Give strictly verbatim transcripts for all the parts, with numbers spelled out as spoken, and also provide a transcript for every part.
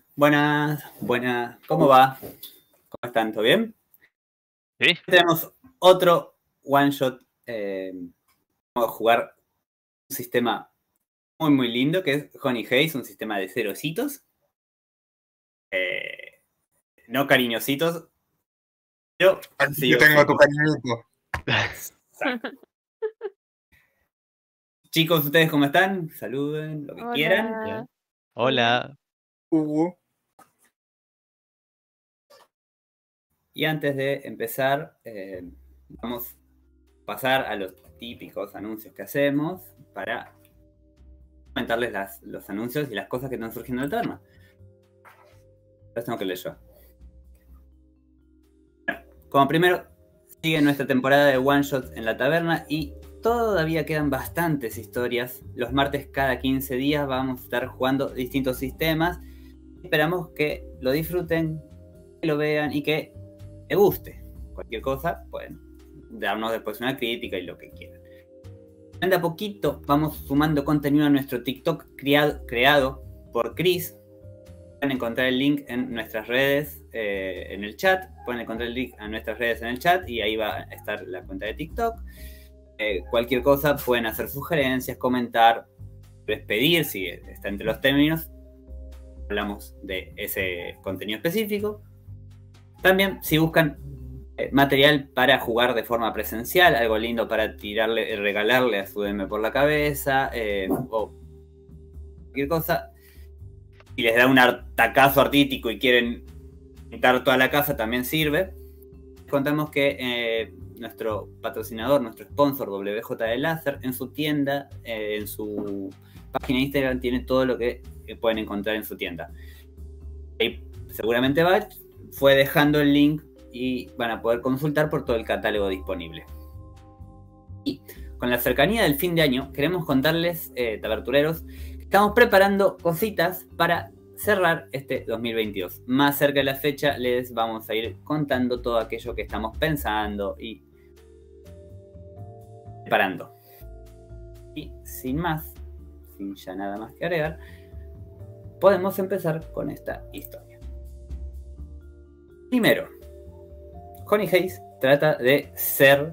Buenas, buenas. ¿Cómo va? ¿Cómo están? ¿Todo bien? Sí. Tenemos otro one shot. Eh, vamos a jugar un sistema muy, muy lindo que es Honey Haze, un sistema de cerocitos. Eh, no cariñositos, pero Aquí sí, yo tengo tu cariñito. Chicos, ¿ustedes cómo están? Saluden, lo que Hola. quieran. Bien. Hola. Hugo. Y antes de empezar, eh, vamos a pasar a los típicos anuncios que hacemos para comentarles las, los anuncios y las cosas que están surgiendo en la taberna. Los tengo que leer yo. Bueno, como primero, sigue nuestra temporada de one shots en la taberna y todavía quedan bastantes historias. Los martes cada quince días vamos a estar jugando distintos sistemas. Esperamos que lo disfruten, que lo vean y que les guste. Cualquier cosa, pueden darnos después una crítica y lo que quieran. De a poquito vamos sumando contenido a nuestro TikTok creado, creado por Chris. Pueden encontrar el link en nuestras redes, eh, en el chat. Pueden encontrar el link a nuestras redes en el chat y ahí va a estar la cuenta de TikTok. Eh, cualquier cosa pueden hacer sugerencias, comentar, despedir si está entre los términos. Hablamos de ese contenido específico. También si buscan eh, material para jugar de forma presencial, algo lindo para tirarle, regalarle a su D M por la cabeza, eh, o cualquier cosa. Si les da un atacazo artístico y quieren pintar toda la casa, también sirve. Contamos que eh, nuestro patrocinador, nuestro sponsor W J de Láser, en su tienda, eh, en su página de Instagram, tiene todo lo que pueden encontrar en su tienda. Ahí seguramente va, fue dejando el link y van a poder consultar por todo el catálogo disponible. Y con la cercanía del fin de año, queremos contarles, eh, tabertureros, que estamos preparando cositas para cerrar este dos mil veintidós. Más cerca de la fecha les vamos a ir contando todo aquello que estamos pensando y preparando. Y sin más, sin ya nada más que agregar, podemos empezar con esta historia. Primero, Honey Haze trata de ser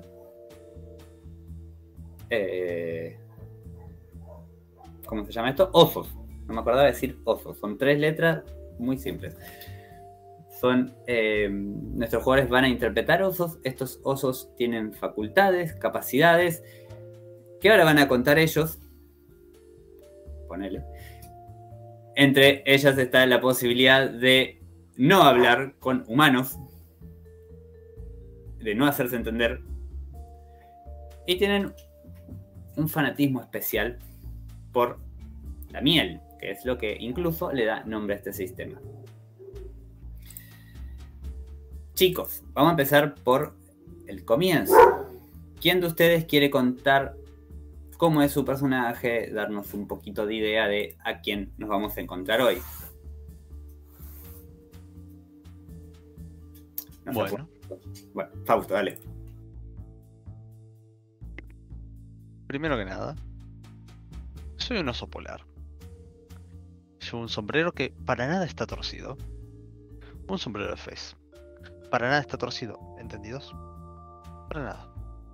eh, ¿cómo se llama esto? Osos. No me acordaba de decir osos. Son tres letras muy simples. Son eh, nuestros jugadores van a interpretar osos. Estos osos tienen facultades, capacidades que ahora van a contar ellos. Ponele. Entre ellas está la posibilidad de no hablar con humanos, de no hacerse entender, y tienen un fanatismo especial por la miel, que es lo que incluso le da nombre a este sistema. Chicos, vamos a empezar por el comienzo. ¿Quién de ustedes quiere contar cómo es su personaje, darnos un poquito de idea de a quién nos vamos a encontrar hoy? No Bueno. Bueno, Fausto, dale. Primero que nada, soy un oso polar. Llevo un sombrero que para nada está torcido. Un sombrero de fez. Para nada está torcido, ¿entendidos? Para nada.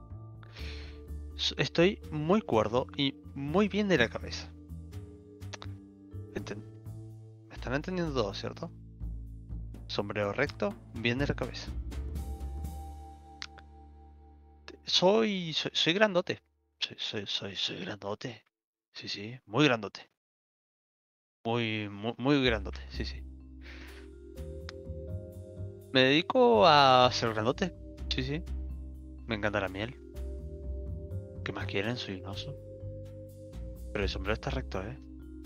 Estoy muy cuerdo y muy bien de la cabeza. Enten- ¿Me están entendiendo todo, cierto? Sombrero recto, bien de la cabeza. Soy, soy, soy grandote. Soy, soy, soy, soy grandote. Sí, sí, muy grandote. Muy, muy, muy grandote, sí, sí. Me dedico a ser grandote. Sí, sí. Me encanta la miel. ¿Qué más quieren? Soy un oso. Pero el sombrero está recto, ¿eh?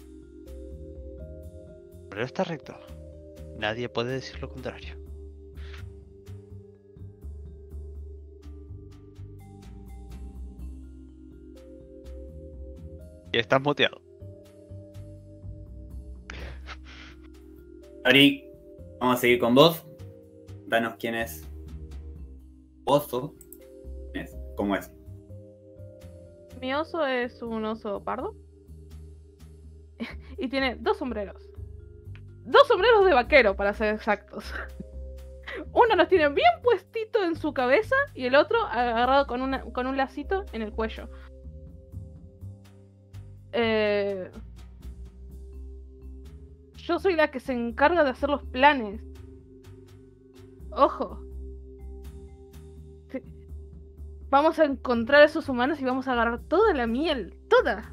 El sombrero está recto. Nadie puede decir lo contrario. Y estás muteado. Ari, vamos a seguir con vos. Danos quién es oso. ¿Quién es? ¿Cómo es? Mi oso es un oso pardo. Y tiene dos sombreros. dos sombreros de vaquero, para ser exactos. Uno los tiene bien puestito en su cabeza y el otro agarrado con, una, con un lacito en el cuello. Eh... Yo soy la que se encarga de hacer los planes. Ojo. Sí. Vamos a encontrar a esos humanos y vamos a agarrar toda la miel. Toda.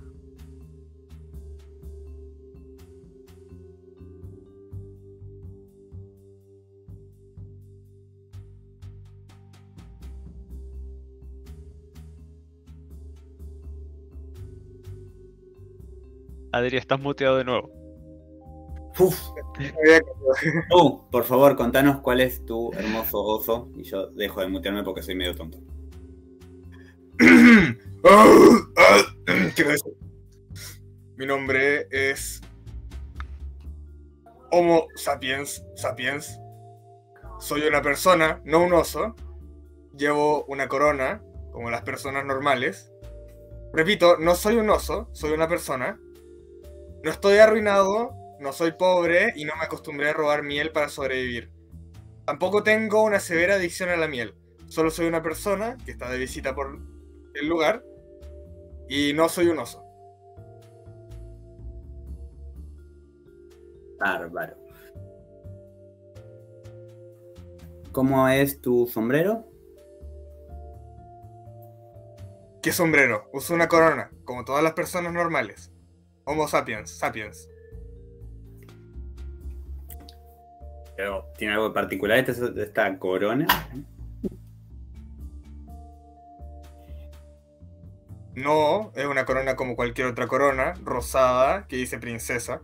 Adri, estás muteado de nuevo. Uf. Tú, por favor, contanos cuál es tu hermoso oso. Y yo dejo de mutearme porque soy medio tonto. Quiero decir, mi nombre es Homo sapiens sapiens. Soy una persona, no un oso. Llevo una corona, como las personas normales. Repito, no soy un oso, soy una persona. No estoy arruinado, no soy pobre y no me acostumbré a robar miel para sobrevivir. Tampoco tengo una severa adicción a la miel. Solo soy una persona que está de visita por el lugar y no soy un oso. Bárbaro. ¿Cómo es tu sombrero? ¿Qué sombrero? Uso una corona, como todas las personas normales. Homo sapiens, sapiens. Pero, ¿tiene algo de particular esta, esta corona? No, es una corona como cualquier otra corona, rosada, que dice princesa.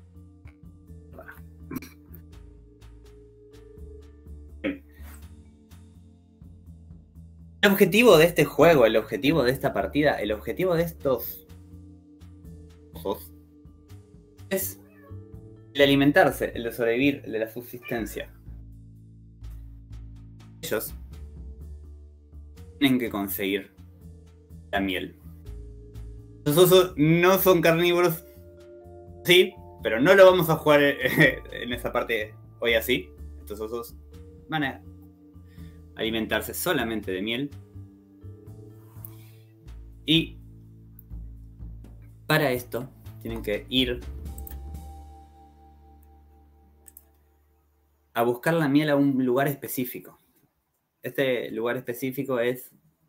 El objetivo de este juego, el objetivo de esta partida, el objetivo de estos osos es el alimentarse, el de sobrevivir, el de la subsistencia. Ellos tienen que conseguir la miel. Los osos no son carnívoros, sí, pero no lo vamos a jugar en esa parte hoy así. Estos osos van a alimentarse solamente de miel. Y para esto tienen que ir a buscar la miel a un lugar específico. Este lugar específico es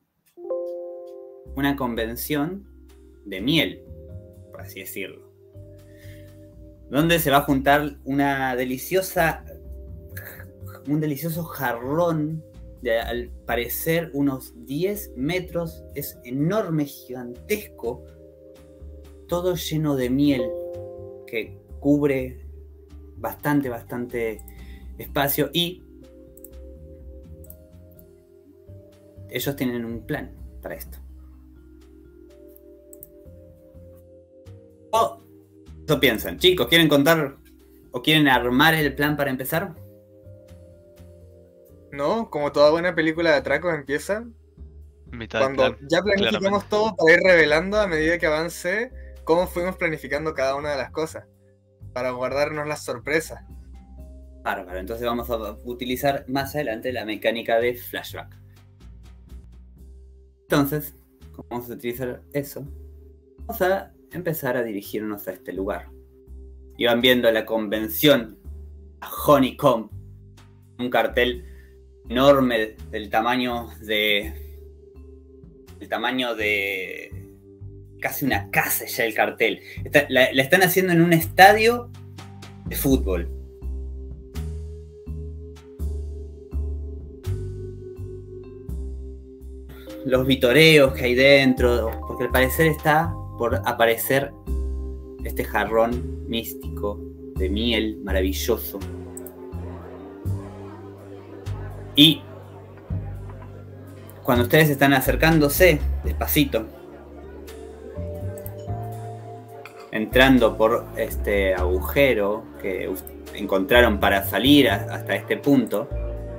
una convención de miel, por así decirlo, donde se va a juntar una deliciosa un delicioso jarrón de, al parecer, unos diez metros. Es enorme, gigantesco, todo lleno de miel que cubre bastante, bastante espacio. Y ellos tienen un plan para esto. O eso piensan. Chicos, ¿quieren contar o quieren armar el plan para empezar? No, como toda buena película de atracos empieza Mitad cuando del plan, ya planificamos claramente. todo para ir revelando a medida que avance cómo fuimos planificando cada una de las cosas, para guardarnos las sorpresas. Bárbaro, entonces vamos a utilizar más adelante la mecánica de flashback. Entonces, como vamos a utilizar eso, vamos a empezar a dirigirnos a este lugar. Y van viendo la convención, a Honeycomb, un cartel enorme del tamaño de... el tamaño de... casi una casa ya el cartel. Está, la, la están haciendo en un estadio de fútbol. Los vitoreos que hay dentro, porque al parecer está por aparecer este jarrón místico de miel maravilloso. Y cuando ustedes están acercándose despacito, entrando por este agujero que encontraron para salir hasta este punto,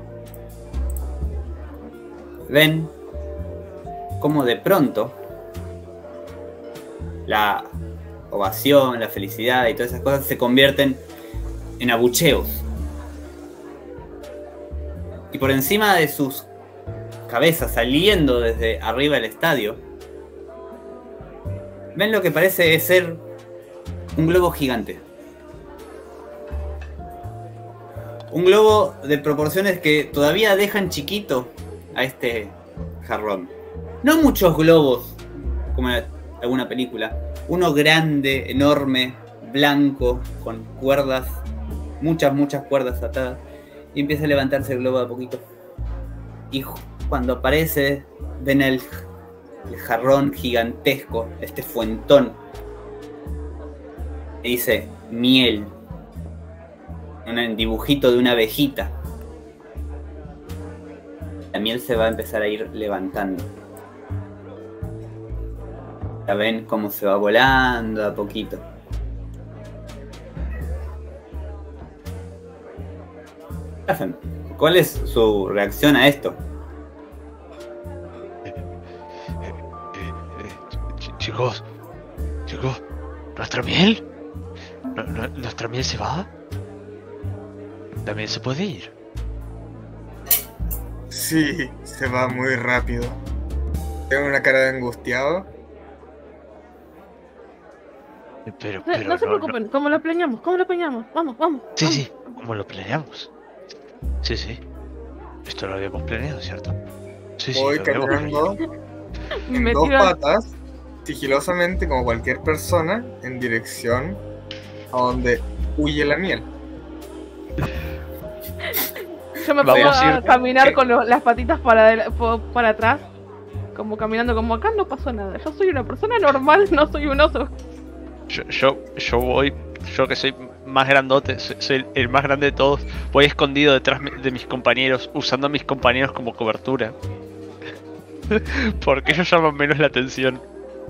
ven como de pronto la ovación, la felicidad y todas esas cosas se convierten en abucheos. Y por encima de sus cabezas, saliendo desde arriba del estadio, ven lo que parece ser un globo gigante. Un globo de proporciones que todavía dejan chiquito a este jarrón. No muchos globos, como en alguna película. Uno grande, enorme, blanco, con cuerdas, muchas, muchas cuerdas atadas. Y empieza a levantarse el globo de a poquito. Y cuando aparece, ven el, el jarrón gigantesco, este fuentón. Y dice, miel. Un dibujito de una abejita. La miel se va a empezar a ir levantando. Ya ven cómo se va volando a poquito. ¿Cuál es su reacción a esto? Eh, eh, eh, ch- chicos, chicos, ¿nuestra miel? ¿Nu- nu- ¿Nuestra miel se va? ¿También se puede ir? Sí, se va muy rápido. Tengo una cara de angustiado. Eh, Pero, No, pero no se no- preocupen, ¿cómo lo planeamos? ¿Cómo lo planeamos? Vamos, vamos. Sí, vamos. sí, ¿cómo lo planeamos? Sí, sí. Esto lo habíamos planeado, ¿cierto? Sí, sí, Voy lo habíamos planeado. caminando en Me dos tiro- patas, sigilosamente como cualquier persona, en dirección a donde huye la miel. Yo me Vamos pongo a a ir- caminar ¿Qué? con lo- las patitas para, adel- po- para atrás, como caminando como acá no pasó nada. Yo soy una persona normal, no soy un oso. Yo, yo, yo voy, yo que soy más grandote, soy, soy el más grande de todos, voy escondido detrás mi- de mis compañeros, usando a mis compañeros como cobertura. Porque ellos llaman menos la atención.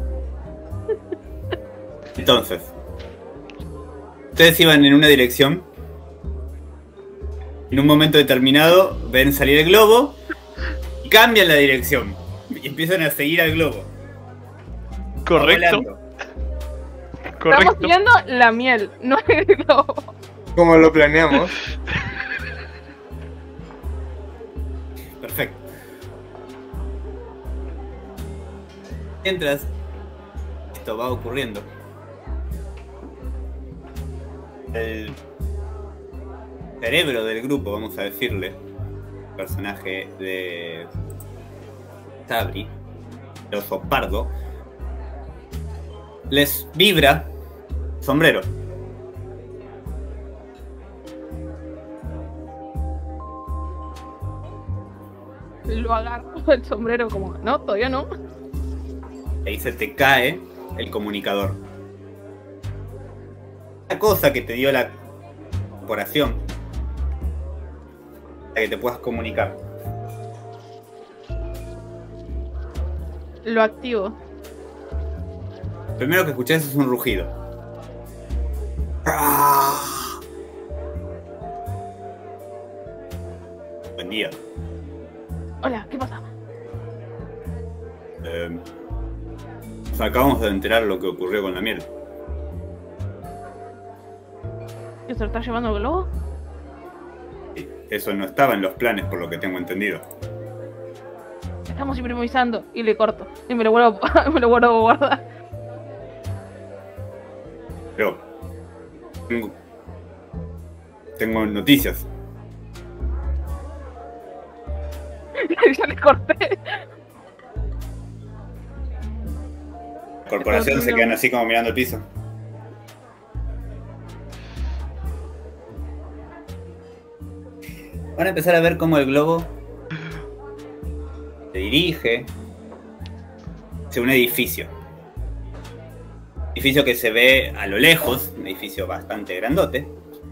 Entonces, ustedes iban en una dirección. En un momento determinado ven salir el globo y cambian la dirección y empiezan a seguir al globo. Va Correcto, volando. Estamos correcto. siguiendo la miel, no el globo. Como lo planeamos. Perfecto. Mientras esto va ocurriendo, el cerebro del grupo, vamos a decirle, personaje de Sabri, el oso pardo, les vibra sombrero. Lo agarro el sombrero como, no, todavía no. Y ahí se te cae el comunicador. La cosa que te dio la corporación para que te puedas comunicar. Lo activo. Lo primero que escuchás es un rugido. Buen día. Hola, ¿qué pasa? Eh, nos acabamos de enterar lo que ocurrió con la miel. ¿Que se lo está llevando el globo? Sí, eso no estaba en los planes, por lo que tengo entendido. Estamos improvisando y le corto. Y me lo vuelvo, me lo vuelvo a guardar. Pero tengo, tengo noticias. Ya le corté. La corporación se quedan así como mirando el piso. Van a empezar a ver cómo el globo se dirige hacia un edificio. Edificio que se ve a lo lejos, un edificio bastante grandote.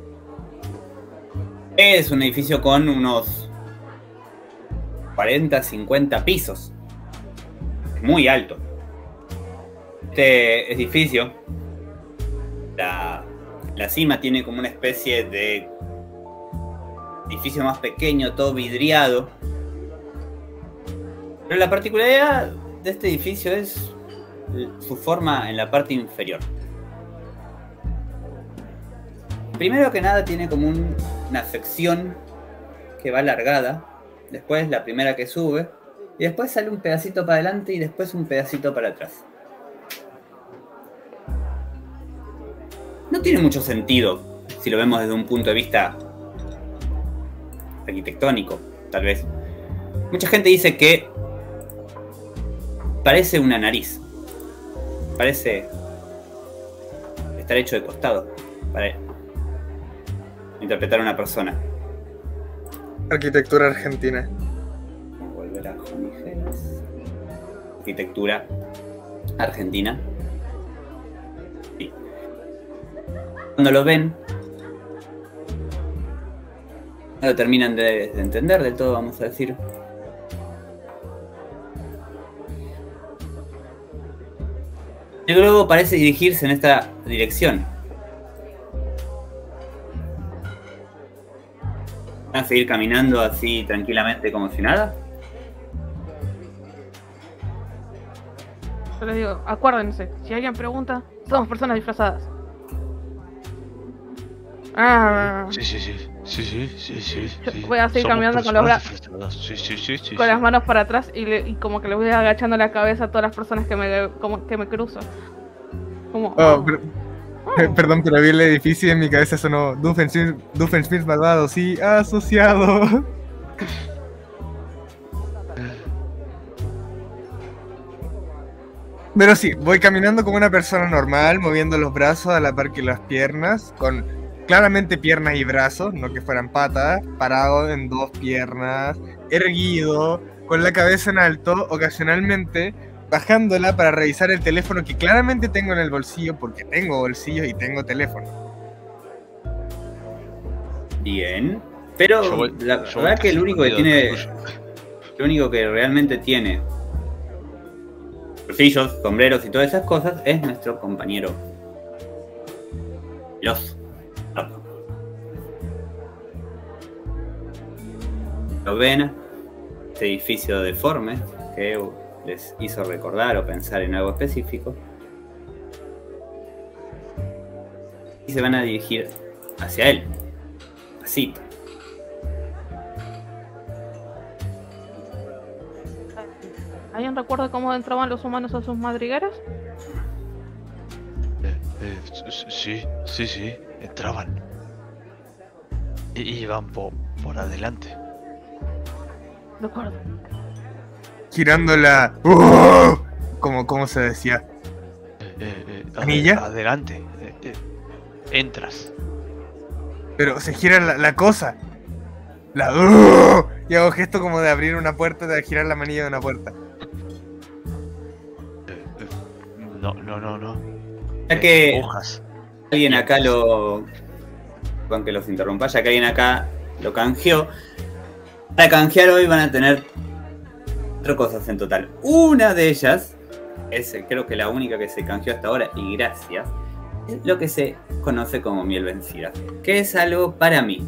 Es un edificio con unos cuarenta, cincuenta pisos. Muy alto. Este edificio, la, la cima tiene como una especie de edificio más pequeño, todo vidriado. Pero la particularidad de este edificio es su forma en la parte inferior. primero que nada tiene como un, una sección que va alargada, después la primera que sube, y después sale un pedacito para adelante y después un pedacito para atrás. No tiene mucho sentido si lo vemos desde un punto de vista arquitectónico, tal vez. Mucha gente dice que parece una nariz. Parece estar hecho de costado para interpretar a una persona. Arquitectura argentina. Vamos a volver a Jonigenes. Arquitectura argentina. Sí. Cuando lo ven, no lo terminan de, de entender del todo, vamos a decir. Y luego parece dirigirse en esta dirección. ¿Van a seguir caminando así tranquilamente como si nada? Yo les digo, acuérdense, si alguien pregunta, somos personas disfrazadas. Ah, Sí, sí, sí. Sí, sí, sí, sí. Yo sí. voy a seguir Somos caminando con los personas bra- disfrazadas. Sí, sí, sí, sí. con sí. las manos para atrás y, le- y como que le voy agachando la cabeza a todas las personas que me, como, que me cruzo. Como, Oh, oh, per- oh. perdón, pero vi el edificio y en mi cabeza sonó Doofenshmirtz, Doofenshmirtz malvado, sí, asociado. Pero sí, voy caminando como una persona normal, moviendo los brazos a la par que las piernas, con claramente piernas y brazos, no que fueran patas, parado en dos piernas, erguido, con la cabeza en alto, ocasionalmente bajándola para revisar el teléfono que claramente tengo en el bolsillo, porque tengo bolsillos y tengo teléfono. Bien. Pero Yo voy- la yo voy verdad que casi el único que escondido tiene. detrás tuyo. Lo único que realmente tiene bolsillos, sombreros y todas esas cosas es nuestro compañero Los. Lo ven, este edificio deforme que les hizo recordar o pensar en algo específico. Y se van a dirigir hacia él. Así. ¿Alguien recuerda cómo entraban los humanos a sus madrigueras? Eh, eh, s- sí, sí, sí. Entraban. Y iban po- por adelante. Recuerdo. Girándola. ¡Oh! Como, como se decía. Eh, eh, eh, ade- ¿Anilla? Adelante. Eh, eh, entras. Pero se gira la, la cosa. La. ¡Oh! Y hago gesto como de abrir una puerta, de girar la manilla de una puerta. Eh, eh, no, no, no, no. Ya Eh, que Hojas. alguien acá lo. Con que los interrumpa, ya que alguien acá lo canjeó. Para canjear hoy van a tener cuatro cosas en total. Una de ellas, es creo que la única que se canjeó hasta ahora, y gracias, es lo que se conoce como miel vencida, que es algo para mí.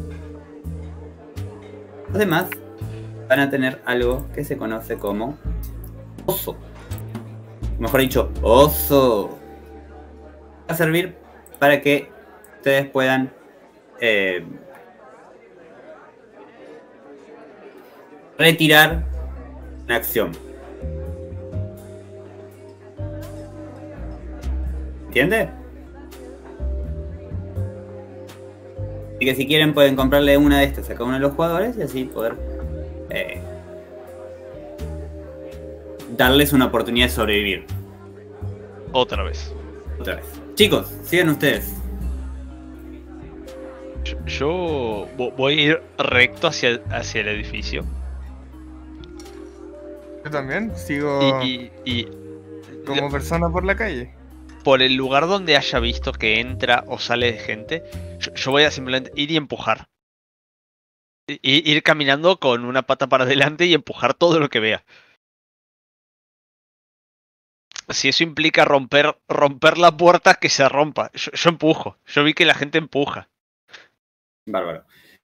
Los demás van a tener algo que se conoce como oso. Mejor dicho, oso. Va a servir para que ustedes puedan eh, retirar una acción. ¿Entiende? Así que si quieren pueden comprarle una de estas a cada uno de los jugadores y así poder eh, darles una oportunidad de sobrevivir. Otra vez. Otra vez. Chicos, sigan ustedes. Yo, yo vo- voy a ir recto hacia, hacia el edificio. Yo también sigo Y, y, y como persona por la calle. por el lugar donde haya visto que entra o sale de gente, yo, yo voy a simplemente ir y empujar. I- i- ir caminando con una pata para adelante y empujar todo lo que vea. Si eso implica romper, romper la puerta, que se rompa. Yo, yo empujo. Yo vi que la gente empuja. Bárbaro.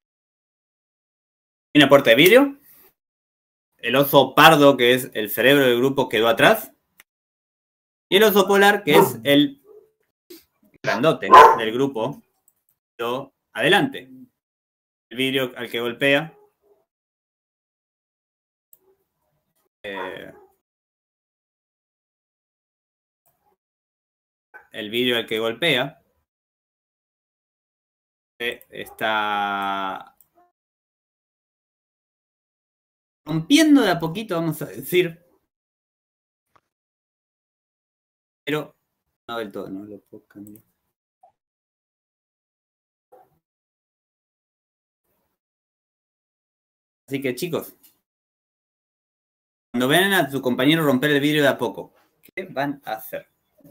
Hay una puerta de vidrio. El oso pardo, que es el cerebro del grupo, quedó atrás. Y el oso polar, que es el grandote del grupo, quedó adelante. El vidrio al que golpea. Eh, el vidrio al que golpea. Eh, está rompiendo de a poquito, vamos a decir. Pero no del todo, no lo puedo cambiar. Así que chicos, cuando vean a su compañero romper el vidrio de a poco, ¿qué van a hacer?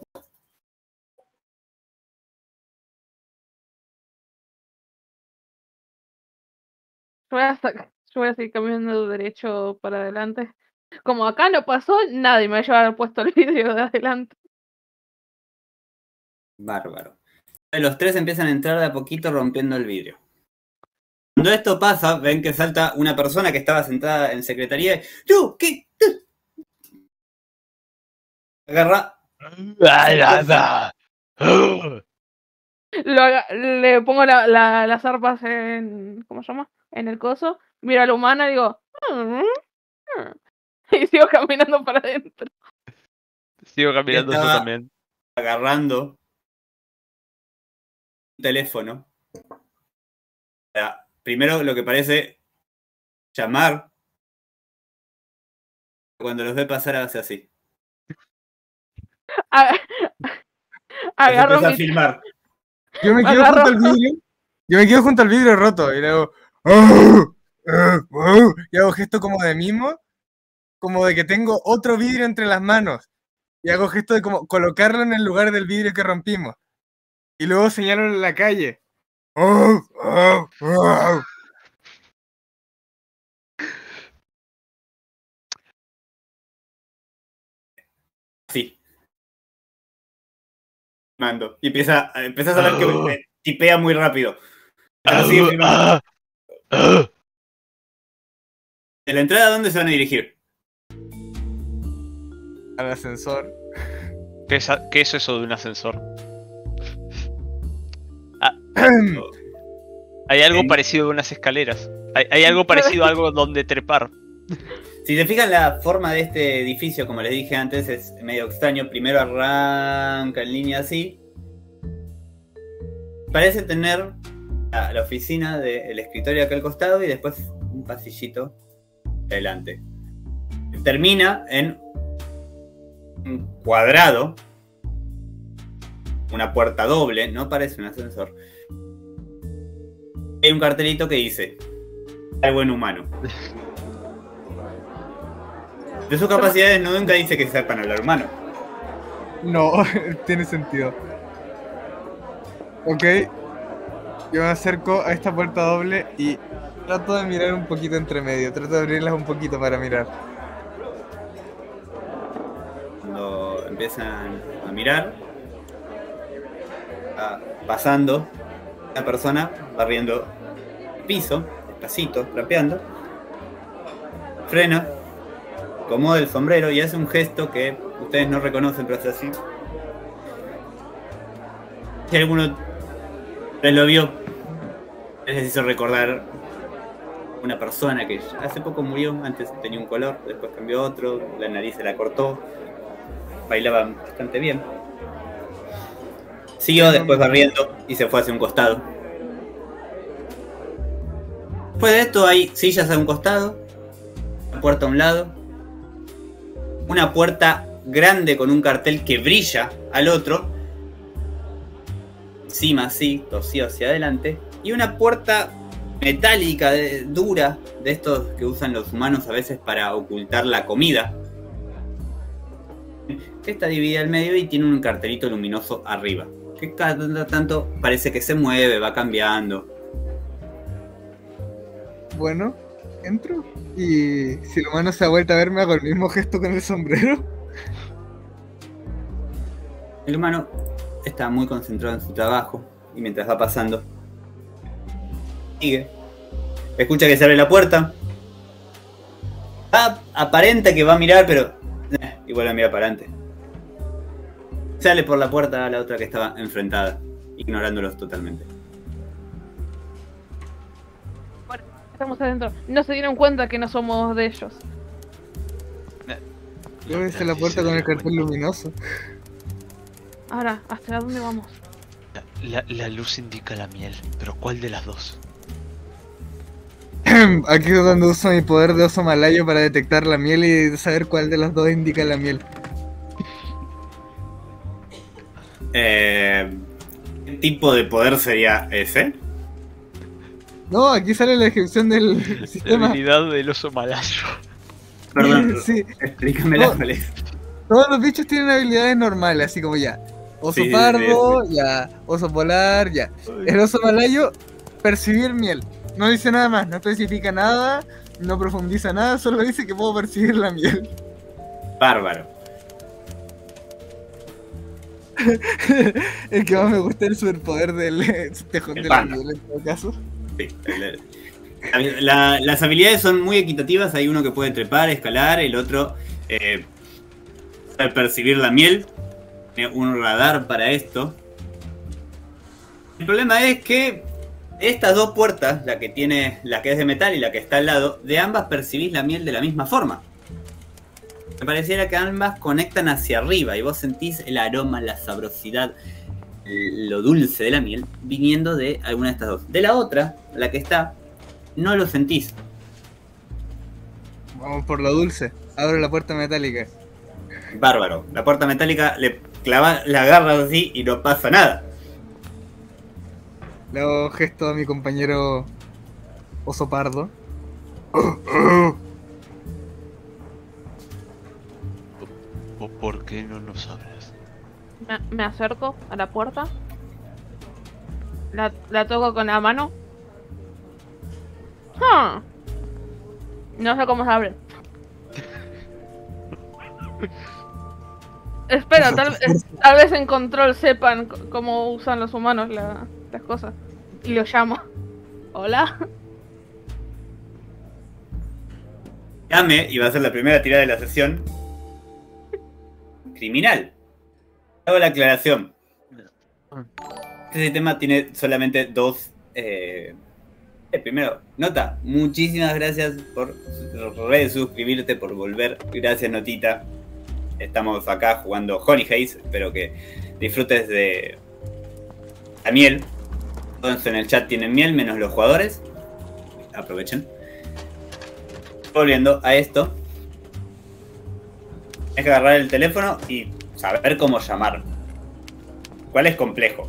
Yo voy a, sac- yo voy a seguir caminando derecho para adelante. Como acá no pasó, nadie me va a llevar puesto el vidrio de adelante. Bárbaro. Los tres empiezan a entrar de a poquito rompiendo el vidrio. Cuando esto pasa, ven que salta una persona que estaba sentada en secretaría y ¡tú! ¿Qué? Agarra. Lo haga- le pongo la- la- las arpas en. ¿Cómo se llama? En el coso. Miro a la humana y digo. "Mm, mm", y sigo caminando para adentro. Sigo caminando yo Estaba- también. Agarrando un teléfono. Para, primero lo que parece llamar. Cuando los ve pasar hace así. A- Agarro Empieza a mi. filmar. Yo me quedo Agarro. junto al vidrio. Yo me quedo junto al vidrio roto y le hago. "Oh, oh, oh", y hago gesto como de mimo, como de que tengo otro vidrio entre las manos. Y hago gesto de como colocarlo en el lugar del vidrio que rompimos. Y luego señalo en la calle. "Oh, oh, oh". Sí. Mando. Y empieza, empiezas a ver que eh, tipea muy rápido. Pero sigue filmando. ¿De la entrada a dónde se van a dirigir? Al ascensor. ¿Qué es, a- qué es eso de un ascensor? Hay algo En- parecido a unas escaleras. Hay, hay algo parecido a algo donde trepar. Si se fijan, la forma de este edificio, como les dije antes, es medio extraño. Primero arranca en línea así. Parece tener la, la oficina del escritorio acá al costado y después un pasillito adelante. Termina en un cuadrado, una puerta doble, no parece un ascensor. Hay un cartelito que dice: al buen humano. De sus capacidades no nunca dice que sepan hablar humano. No, tiene sentido. Ok. Yo me acerco a esta puerta doble y trato de mirar un poquito entre medio. Trato de abrirlas un poquito para mirar. Cuando empiezan a mirar, va pasando una persona barriendo el piso, despacito, trapeando. Frena, acomoda el sombrero y hace un gesto que ustedes no reconocen, pero hace así. Si alguno les lo vio, les hizo recordar una persona que hace poco murió. Antes tenía un color, después cambió a otro, la nariz se la cortó, bailaba bastante bien. Siguió después barriendo y se fue hacia un costado. Después de esto hay sillas a un costado, una puerta a un lado, una puerta grande con un cartel que brilla al otro, encima así, torcido hacia adelante, y una puerta metálica, de, dura, de estos que usan los humanos a veces para ocultar la comida, que está dividida al medio y tiene un cartelito luminoso arriba, que cada tanto parece que se mueve, va cambiando. Bueno, entro y si el humano se da vuelta a verme hago el mismo gesto con el sombrero. El humano está muy concentrado en su trabajo y mientras va pasando, sigue. Escucha que se abre la puerta. Ah, aparenta que va a mirar, pero eh, igual a mirar para adelante. Sale por la puerta a la otra que estaba enfrentada, ignorándolos totalmente. Estamos adentro. No se dieron cuenta que no somos de ellos. Debe ser la puerta con el cartel luminoso. Ahora, ¿hasta dónde vamos? La, la, la luz indica la miel, pero ¿cuál de las dos? Aquí es donde uso mi poder de oso malayo para detectar la miel y saber cuál de las dos indica la miel. Eh, ¿Qué tipo de poder sería ese? No, aquí sale la descripción del La sistema. habilidad del oso malayo. Perdón, Sí, explícame No. la cuál es. todos los bichos tienen habilidades normales, así como ya. Oso Sí, sí, pardo, ya. Oso polar, ya. El oso malayo, percibir miel. No dice nada más, no especifica nada, no profundiza nada, solo dice que puedo percibir la miel. Bárbaro. El que más me gusta es el superpoder del eh, tejón El de la panda. miel en todo caso. Sí, el- la- las habilidades son muy equitativas. Hay uno que puede trepar, escalar, el otro eh, puede percibir la miel. Tiene un radar para esto. El problema es que estas dos puertas, la que tiene, la que es de metal y la que está al lado, de ambas percibís la miel de la misma forma. Me pareciera que ambas conectan hacia arriba y vos sentís el aroma, la sabrosidad, lo dulce de la miel viniendo de alguna de estas dos. De la otra, la que está, no lo sentís. Vamos por lo dulce. Abro la puerta metálica. Bárbaro. La puerta metálica le clava, la agarras así y no pasa nada. Le hago gesto a mi compañero oso pardo. ¿O por qué no nos hablas? Me, me acerco a la puerta. La, la toco con la mano. Ah. No sé cómo se abre. Espera, tal, vez- tal vez en control sepan c- cómo usan los humanos la- las cosas. Y lo llamo. Hola. Llame y va a ser la primera tirada de la sesión. Criminal. Hago la aclaración. Este sistema tiene solamente dos. Eh... eh, primero, nota. Muchísimas gracias por resuscribirte, por volver. Gracias, Notita. Estamos acá jugando Honey Haze. Espero que disfrutes de la miel. Todos en el chat tienen miel, menos los jugadores. Aprovechen. Volviendo a esto. Tienes que agarrar el teléfono y saber cómo llamar. ¿Cuál es complejo?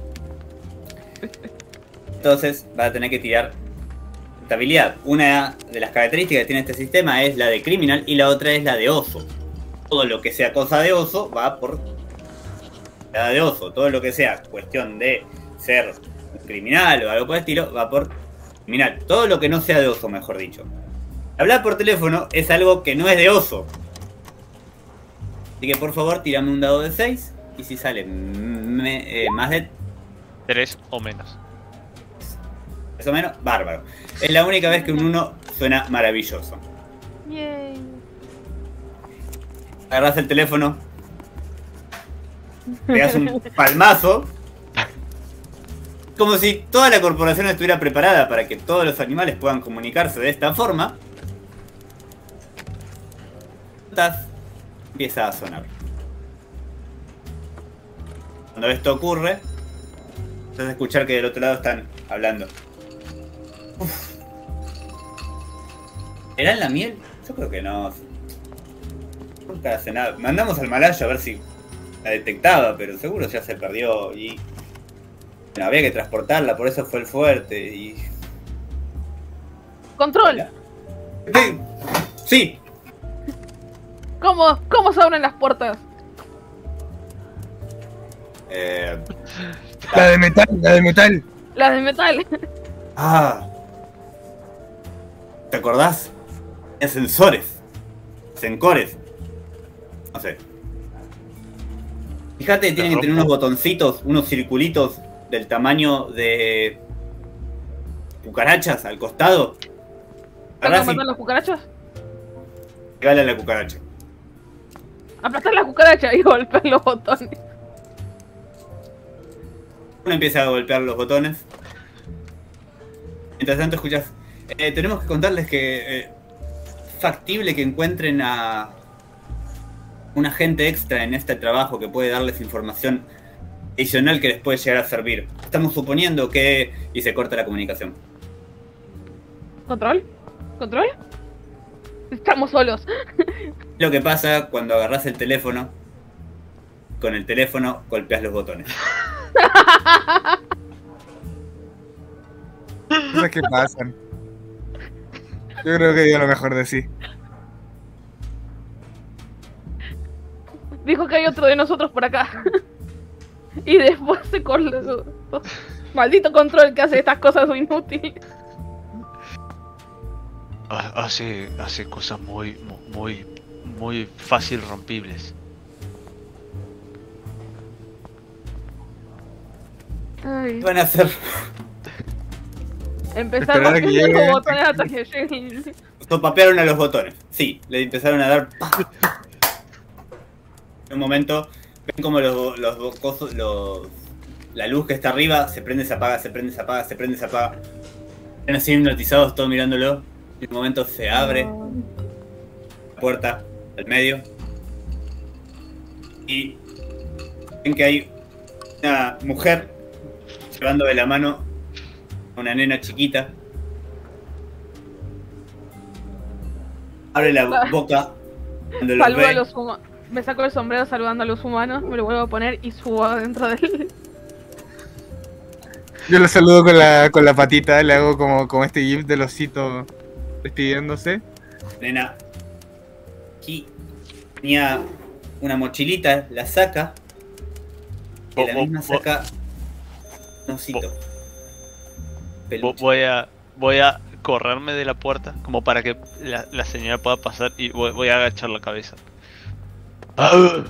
Entonces vas a tener que tirar esta habilidad. Una de las características que tiene este sistema es la de criminal y la otra es la de oso. Todo lo que sea cosa de oso va por la de oso. Todo lo que sea cuestión de ser un criminal o algo por el estilo va por criminal. Todo lo que no sea de oso, mejor dicho. Hablar por teléfono es algo que no es de oso. Así que por favor tírame un dado de seis. Y si sale me- eh, más de Tres o menos. más o menos, bárbaro. Es la única vez que un uno suena maravilloso. Yay. Agarras el teléfono. Pegas un palmazo. Como si toda la corporación estuviera preparada para que todos los animales puedan comunicarse de esta forma. Empieza a sonar. Cuando esto ocurre, empiezas a escuchar que del otro lado están hablando. Uf. ¿Será en la miel? Yo creo que no. Nunca hace nada. Mandamos al malayo a ver si la detectaba, pero seguro ya se perdió y no, había que transportarla, por eso fue el fuerte y. Control. Sí, sí. ¿Cómo, ¿Cómo se abren las puertas? Eh, La de metal, la de metal. Las de metal. ah. ¿Te acordás? Tenía sensores. Sencores. No sé. Fíjate, tienen que tener unos botoncitos, unos circulitos del tamaño de cucarachas al costado. ¿Tengo que Agarrás y matar las cucarachas? pegale a la cucaracha. Aplastar la cucaracha y golpear los botones. Uno empieza a golpear los botones. Mientras tanto escuchas. Eh, tenemos que contarles que eh, es factible que encuentren a un agente extra en este trabajo que puede darles información adicional que les puede llegar a servir. Estamos suponiendo que... Y se corta la comunicación. ¿Control? ¿Control? Estamos solos. Lo que pasa cuando agarras el teléfono, con el teléfono golpeas los botones. Cosas que pasan. Yo creo que dio lo mejor de sí. Dijo que hay otro de nosotros por acá. Y después se corta. Maldito Control que hace estas cosas inútiles. Hace, hace cosas muy, muy, muy fácil rompibles. Ay. ¿Qué van a hacer? Empezar Esperar a que haciendo llegue. los botones hasta que lleguen. Topapearon a los botones. Sí, le empezaron a dar... En un momento, ven como los, los cosos, los, la luz que está arriba se prende, se apaga, se prende, se apaga, se prende, se apaga. Están así hipnotizados, todos mirándolo. En un momento se abre la puerta al medio. Y ven que hay una mujer llevando de la mano a una nena chiquita. Abre la boca cuando los Saludo a ve. los humanos. Me saco el sombrero saludando a los humanos, me lo vuelvo a poner y subo adentro del... Yo lo saludo con la, con la patita, le hago como, como este gif del osito despidiéndose. Nena, aquí tenía una mochilita, la saca. Y Vo- la vo- misma vo- saca un osito. Vo- Peluche. Voy a, voy a correrme de la puerta como para que la, la señora pueda pasar y voy, voy a agachar la cabeza. La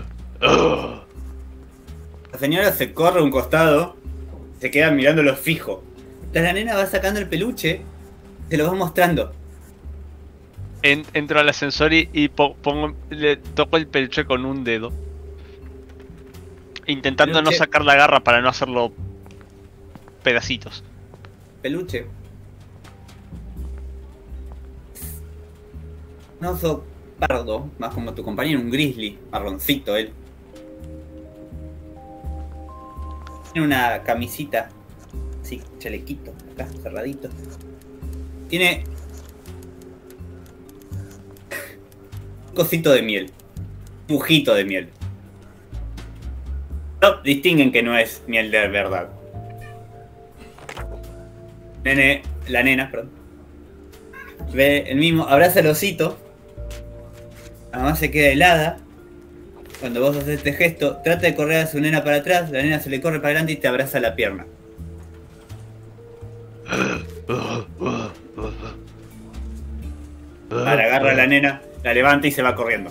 señora se corre a un costado, se queda mirándolo fijo. Entonces la nena va sacando el peluche, se lo va mostrando. En- entro al ascensor y, y po- pongo, le toco el peluche con un dedo. Intentando no Peluche. sacar la garra para no hacerlo pedacitos. Peluche. Un oso pardo, más como tu compañero, un grizzly, marroncito él. Tiene una camisita, así, chalequito, acá, cerradito. Tiene un cosito de miel, un bujito de miel. No, distinguen que no es miel de verdad. Nene, la nena, perdón. Ve el mismo, abraza el osito. La mamá se queda helada. Cuando vos haces este gesto, trata de correr a su nena para atrás, la nena se le corre para adelante y te abraza la pierna. Ahora agarra a la nena, la levanta y se va corriendo.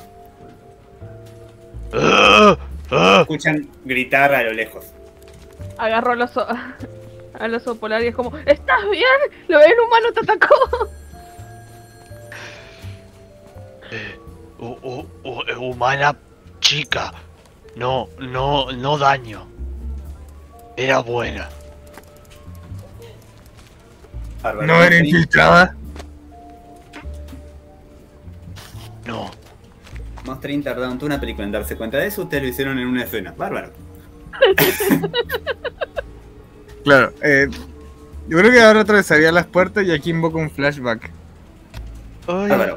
Escuchan gritar a lo lejos. Agarro al oso, al oso polar y es como, ¿estás bien? ¿Lo ven humano te atacó? Uh, uh, uh, humana chica. No, no, no daño. Era buena. Bárbaro. ¿No era infiltrada? No. Monster tardó tanto una película en darse cuenta de eso, ustedes lo hicieron en una escena. Bárbaro. Claro, eh, yo creo que ahora atravesaría las puertas y aquí invoco un flashback. Bárbaro.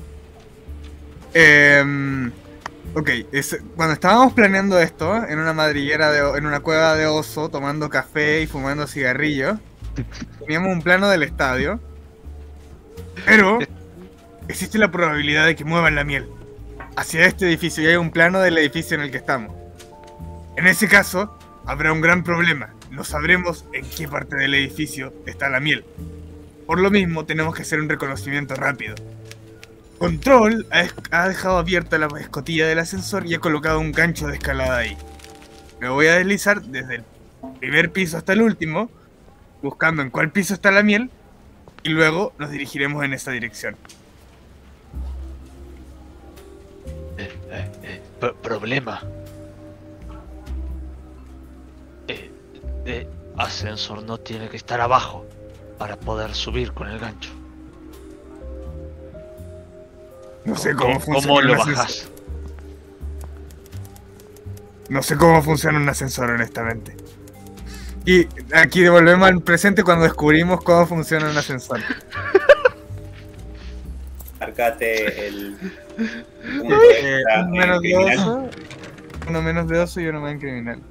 Eh, ok, es- cuando estábamos planeando esto, en una madriguera, de, o- en una cueva de oso, tomando café y fumando cigarrillos, teníamos un plano del estadio, pero existe la probabilidad de que muevan la miel hacia este edificio y hay un plano del edificio en el que estamos. En ese caso, habrá un gran problema. No sabremos en qué parte del edificio está la miel. Por lo mismo, tenemos que hacer un reconocimiento rápido. Control ha, es- ha dejado abierta la escotilla del ascensor y ha colocado un gancho de escalada ahí. Me voy a deslizar desde el primer piso hasta el último, buscando en cuál piso está la miel, y luego nos dirigiremos en esa dirección. Eh, eh, eh, pro- problema. Eh, eh, ascensor no tiene que estar abajo para poder subir con el gancho. No sé cómo, ¿Cómo, funciona cómo lo un ascensor. bajas? No sé cómo funciona un ascensor, honestamente. Y aquí devolvemos al presente cuando descubrimos cómo funciona un ascensor. Marcate el punto Eh, extra uno en menos de criminal. oso, uno menos de oso y uno más en criminal.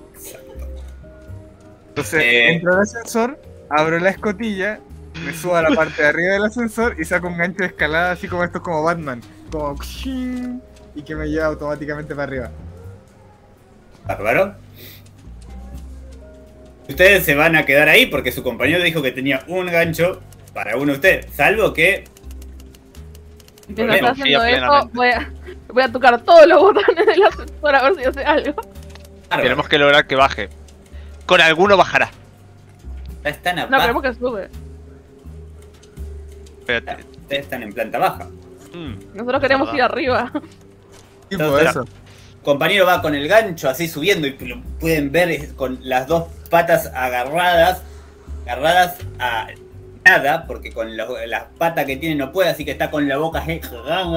Entonces, Eh. entro al ascensor, abro la escotilla, me subo a la parte de arriba del ascensor y saco un gancho de escalada, así como esto es como Batman. Como ¡kshin! Y que me lleva automáticamente para arriba. Bárbaro. Ustedes se van a quedar ahí porque su compañero dijo que tenía un gancho para uno de ustedes. Salvo que. Mientras está Confía haciendo eso, plenamente. voy a, voy a tocar todos los botones del ascensor a ver si hace algo. Bárbaro. Tenemos que lograr que baje. Con alguno bajará. Ya están No, abajo. queremos que sube. Espérate. Ustedes están en planta baja. Mm, Nosotros queremos verdad. ir arriba. Tipo Entonces, eso. Compañero va con el gancho así subiendo y lo pueden ver es con las dos patas agarradas, agarradas a nada, porque con lo- las patas que tiene no puede, así que está con la boca así,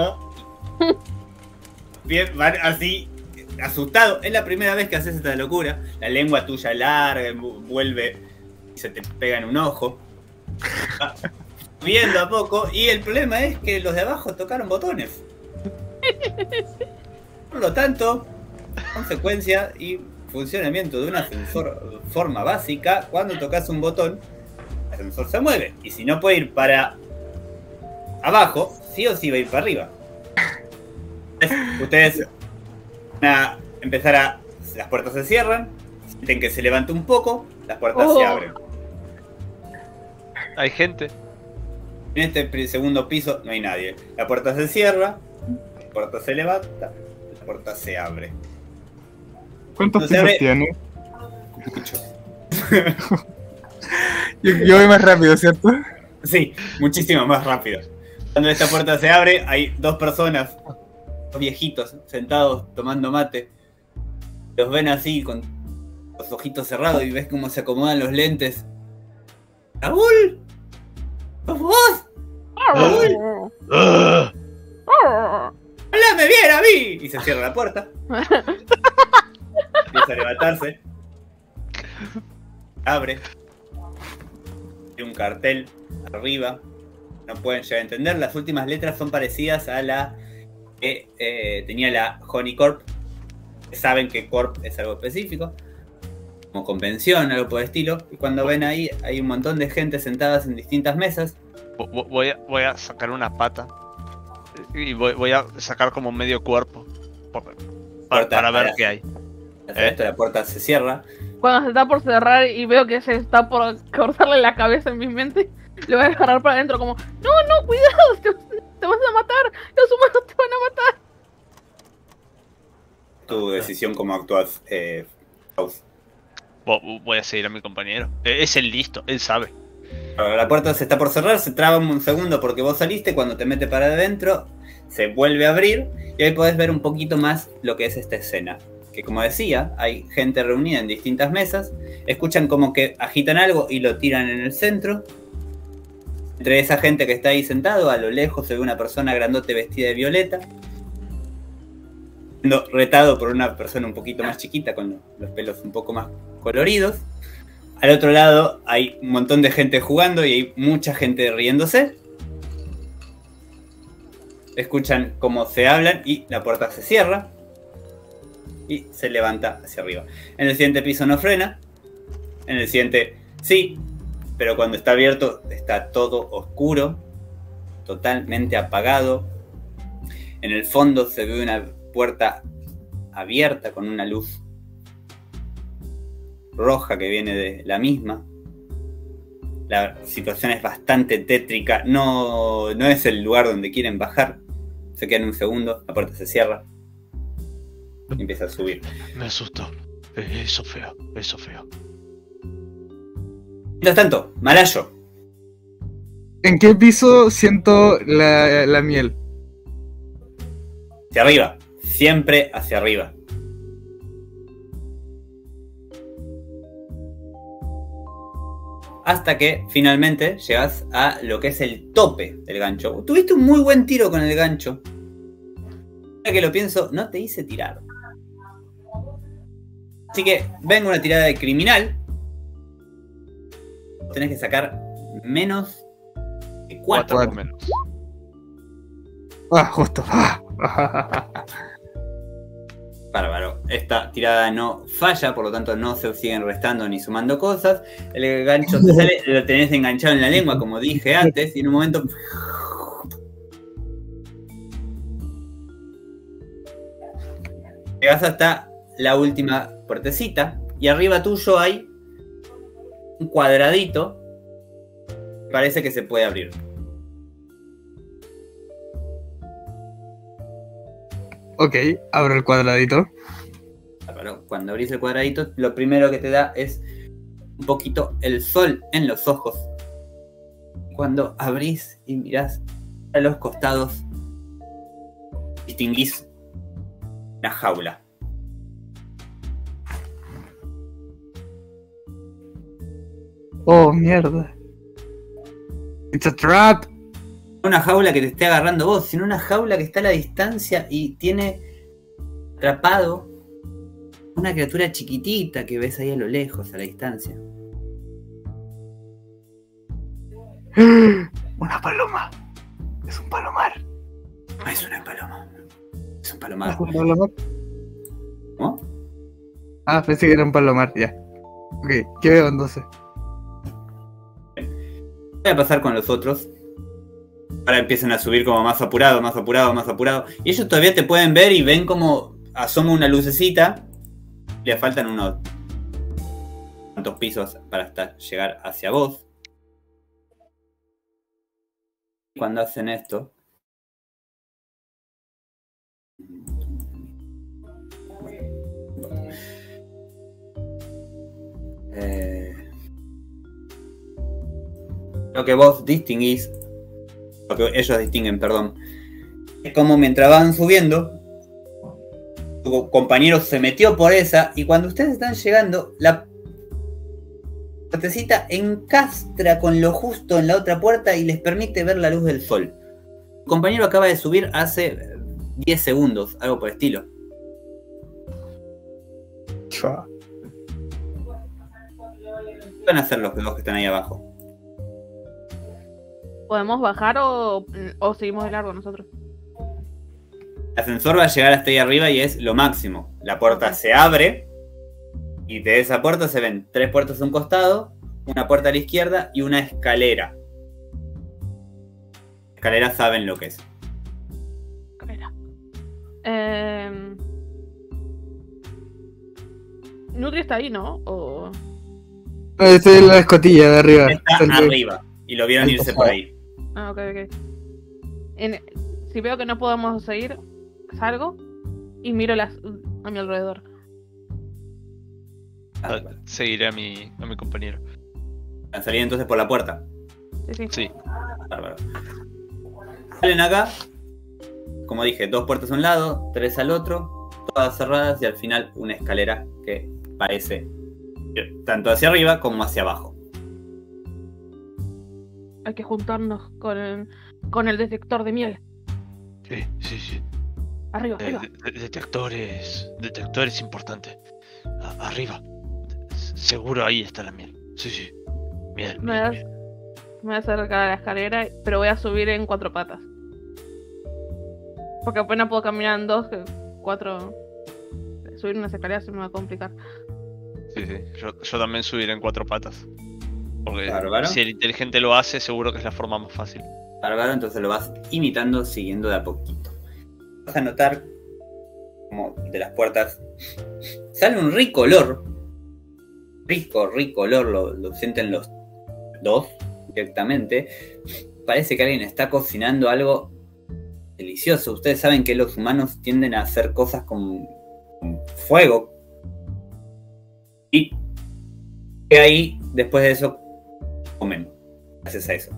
bien, van así asustado. Es la primera vez que haces esta locura. La lengua tuya larga, vu- vuelve y se te pega en un ojo. Va viendo a poco, y el problema es que los de abajo tocaron botones. Por lo tanto, consecuencia y funcionamiento de un ascensor de forma básica, cuando tocas un botón, el ascensor se mueve. Y si no puede ir para abajo, sí o sí va a ir para arriba. Entonces, ustedes van a empezar a... Las puertas se cierran, sienten que se levanta un poco, las puertas Oh. se abren. Hay gente. En este pri- segundo piso no hay nadie. La puerta se cierra, la puerta se levanta, la puerta se abre. ¿Cuántos No se pisos abre. tiene? Mucho. Yo, yo voy más rápido, ¿cierto? Sí, muchísimo más rápido. Cuando esta puerta se abre, hay dos personas, dos viejitos, sentados tomando mate. Los ven así, con los ojitos cerrados, y ves cómo se acomodan los lentes. ¡Raúl! ¿Sos vos? ¡Raúl! ¡Ugh! ¡Háblame bien a mí! Y se cierra la puerta. Empieza a levantarse. Abre. Tiene un cartel arriba. No pueden llegar a entender. Las últimas letras son parecidas a la que eh, tenía la Honey Corp. Saben que Corp es algo específico, como convención, algo por el estilo. Y cuando ven ahí, hay un montón de gente sentadas en distintas mesas. Vo- Voy a, voy a sacar una pata. Y voy, voy a sacar como medio cuerpo. por- Para, Corta, para ver ahora. qué hay. Hacia esto, la puerta se cierra. Cuando se está por cerrar y veo que se está por cortarle la cabeza en mi mente, le voy a agarrar para adentro como, no, no, cuidado, te, te vas a matar, los humanos te van a matar. Tu decisión cómo actúas, eh, Faust. Vo- Voy a seguir a mi compañero. Eh, Es el listo, él sabe. Ahora, la puerta se está por cerrar, se traba un segundo porque vos saliste. Cuando te mete para adentro, se vuelve a abrir. Y ahí podés ver un poquito más lo que es esta escena. Que como decía, hay gente reunida en distintas mesas. Escuchan como que agitan algo y lo tiran en el centro. Entre esa gente que está ahí sentado, a lo lejos se ve una persona grandote vestida de violeta. Siendo retado por una persona un poquito más chiquita, con los pelos un poco más coloridos. Al otro lado hay un montón de gente jugando y hay mucha gente riéndose. Escuchan cómo se hablan y la puerta se cierra. Y se levanta hacia arriba. En el siguiente piso no frena. En el siguiente sí. Pero cuando está abierto está todo oscuro. Totalmente apagado. En el fondo se ve una puerta abierta con una luz roja que viene de la misma. La situación es bastante tétrica. No, no es el lugar donde quieren bajar. Se quedan un segundo, la puerta se cierra y empieza a subir. Me asustó. Eh, Eso feo, eso feo. Mientras tanto, Malayo. ¿En qué piso siento la, la miel? Hacia arriba. Siempre hacia arriba. Hasta que finalmente llegas a lo que es el tope del gancho. Tuviste un muy buen tiro con el gancho. Ya que lo pienso, no te hice tirar. Así que vengo una tirada de criminal. Tenés que sacar menos de cuatro. Cuatro menos. Ah, justo. Ah. Bárbaro. Esta tirada no falla, por lo tanto no se siguen restando ni sumando cosas. El gancho te sale, lo tenés enganchado en la lengua, como dije antes, y en un momento... Llegas hasta la última puertecita, y arriba tuyo hay un cuadradito. Parece que se puede abrir. Ok, abro el cuadradito. Bárbaro. Cuando abrís el cuadradito, lo primero que te da es un poquito el sol en los ojos. Cuando abrís y mirás a los costados, distinguís una jaula. Oh, mierda. It's a trap. Una jaula que te esté agarrando vos, sino una jaula que está a la distancia y tiene atrapado una criatura chiquitita que ves ahí a lo lejos, a la distancia. Una paloma. Es un palomar. Ah, es una paloma. Es un palomar. ¿Es un palomar? ¿Cómo? Ah, pensé que era un palomar, ya. Ok, ¿qué veo entonces? Voy a pasar con los otros. Ahora empiezan a subir como más apurado, más apurado, más apurado. Y ellos todavía te pueden ver y ven como asoma una lucecita. Le faltan unos cuantos pisos para hasta llegar hacia vos. Cuando hacen esto, eh, lo que vos distinguís, lo que ellos distinguen, perdón, es como mientras van subiendo, tu compañero se metió por esa y cuando ustedes están llegando, la puertecita encastra con lo justo en la otra puerta y les permite ver la luz del sol. Tu compañero acaba de subir hace diez segundos, algo por el estilo. Chua. ¿Qué van a hacer los dos que están ahí abajo? ¿Podemos bajar o, o seguimos de largo nosotros? El ascensor va a llegar hasta ahí arriba y es lo máximo. La puerta Ok. se abre y de esa puerta se ven tres puertas a un costado, una puerta a la izquierda y una escalera. Escalera saben lo que es. Carrera. Eh... Nutri está ahí, ¿no? O... Estoy en la escotilla de arriba. Está Del- arriba y lo vieron irse por ahí. Ah, ok, ok. En... Si veo que no podemos seguir, salgo y miro las... a mi alrededor. Ah, Seguiré a mi, a mi compañero. ¿Van a salir entonces por la puerta? Sí, sí. Sí. Bárbaro. Salen acá, como dije, dos puertas a un lado, tres al otro, todas cerradas y al final una escalera que parece ir tanto hacia arriba como hacia abajo. Hay que juntarnos con el, con el detector de miel. Sí, sí, sí. Arriba, Eh, arriba. de- de- detectores. Detectores importante. A- arriba. S- Seguro ahí está la miel. Sí, sí. Miel, Me miel, das- miel. Me voy a acercar a la escalera, pero voy a subir en cuatro patas. Porque apenas puedo caminar en dos, que cuatro... Subir unas escaleras se me va a complicar. Sí, sí. Yo, yo también subiré en cuatro patas. Porque Bárbaro. si el inteligente lo hace, seguro que es la forma más fácil. Bárbaro, entonces lo vas imitando, siguiendo de a poquito. Vas a notar como de las puertas sale un rico olor. Rico, rico olor, lo, lo sienten los dos directamente. Parece que alguien está cocinando algo delicioso. Ustedes saben que los humanos tienden a hacer cosas con, con fuego. Y ahí, después de eso, comen. Gracias a eso.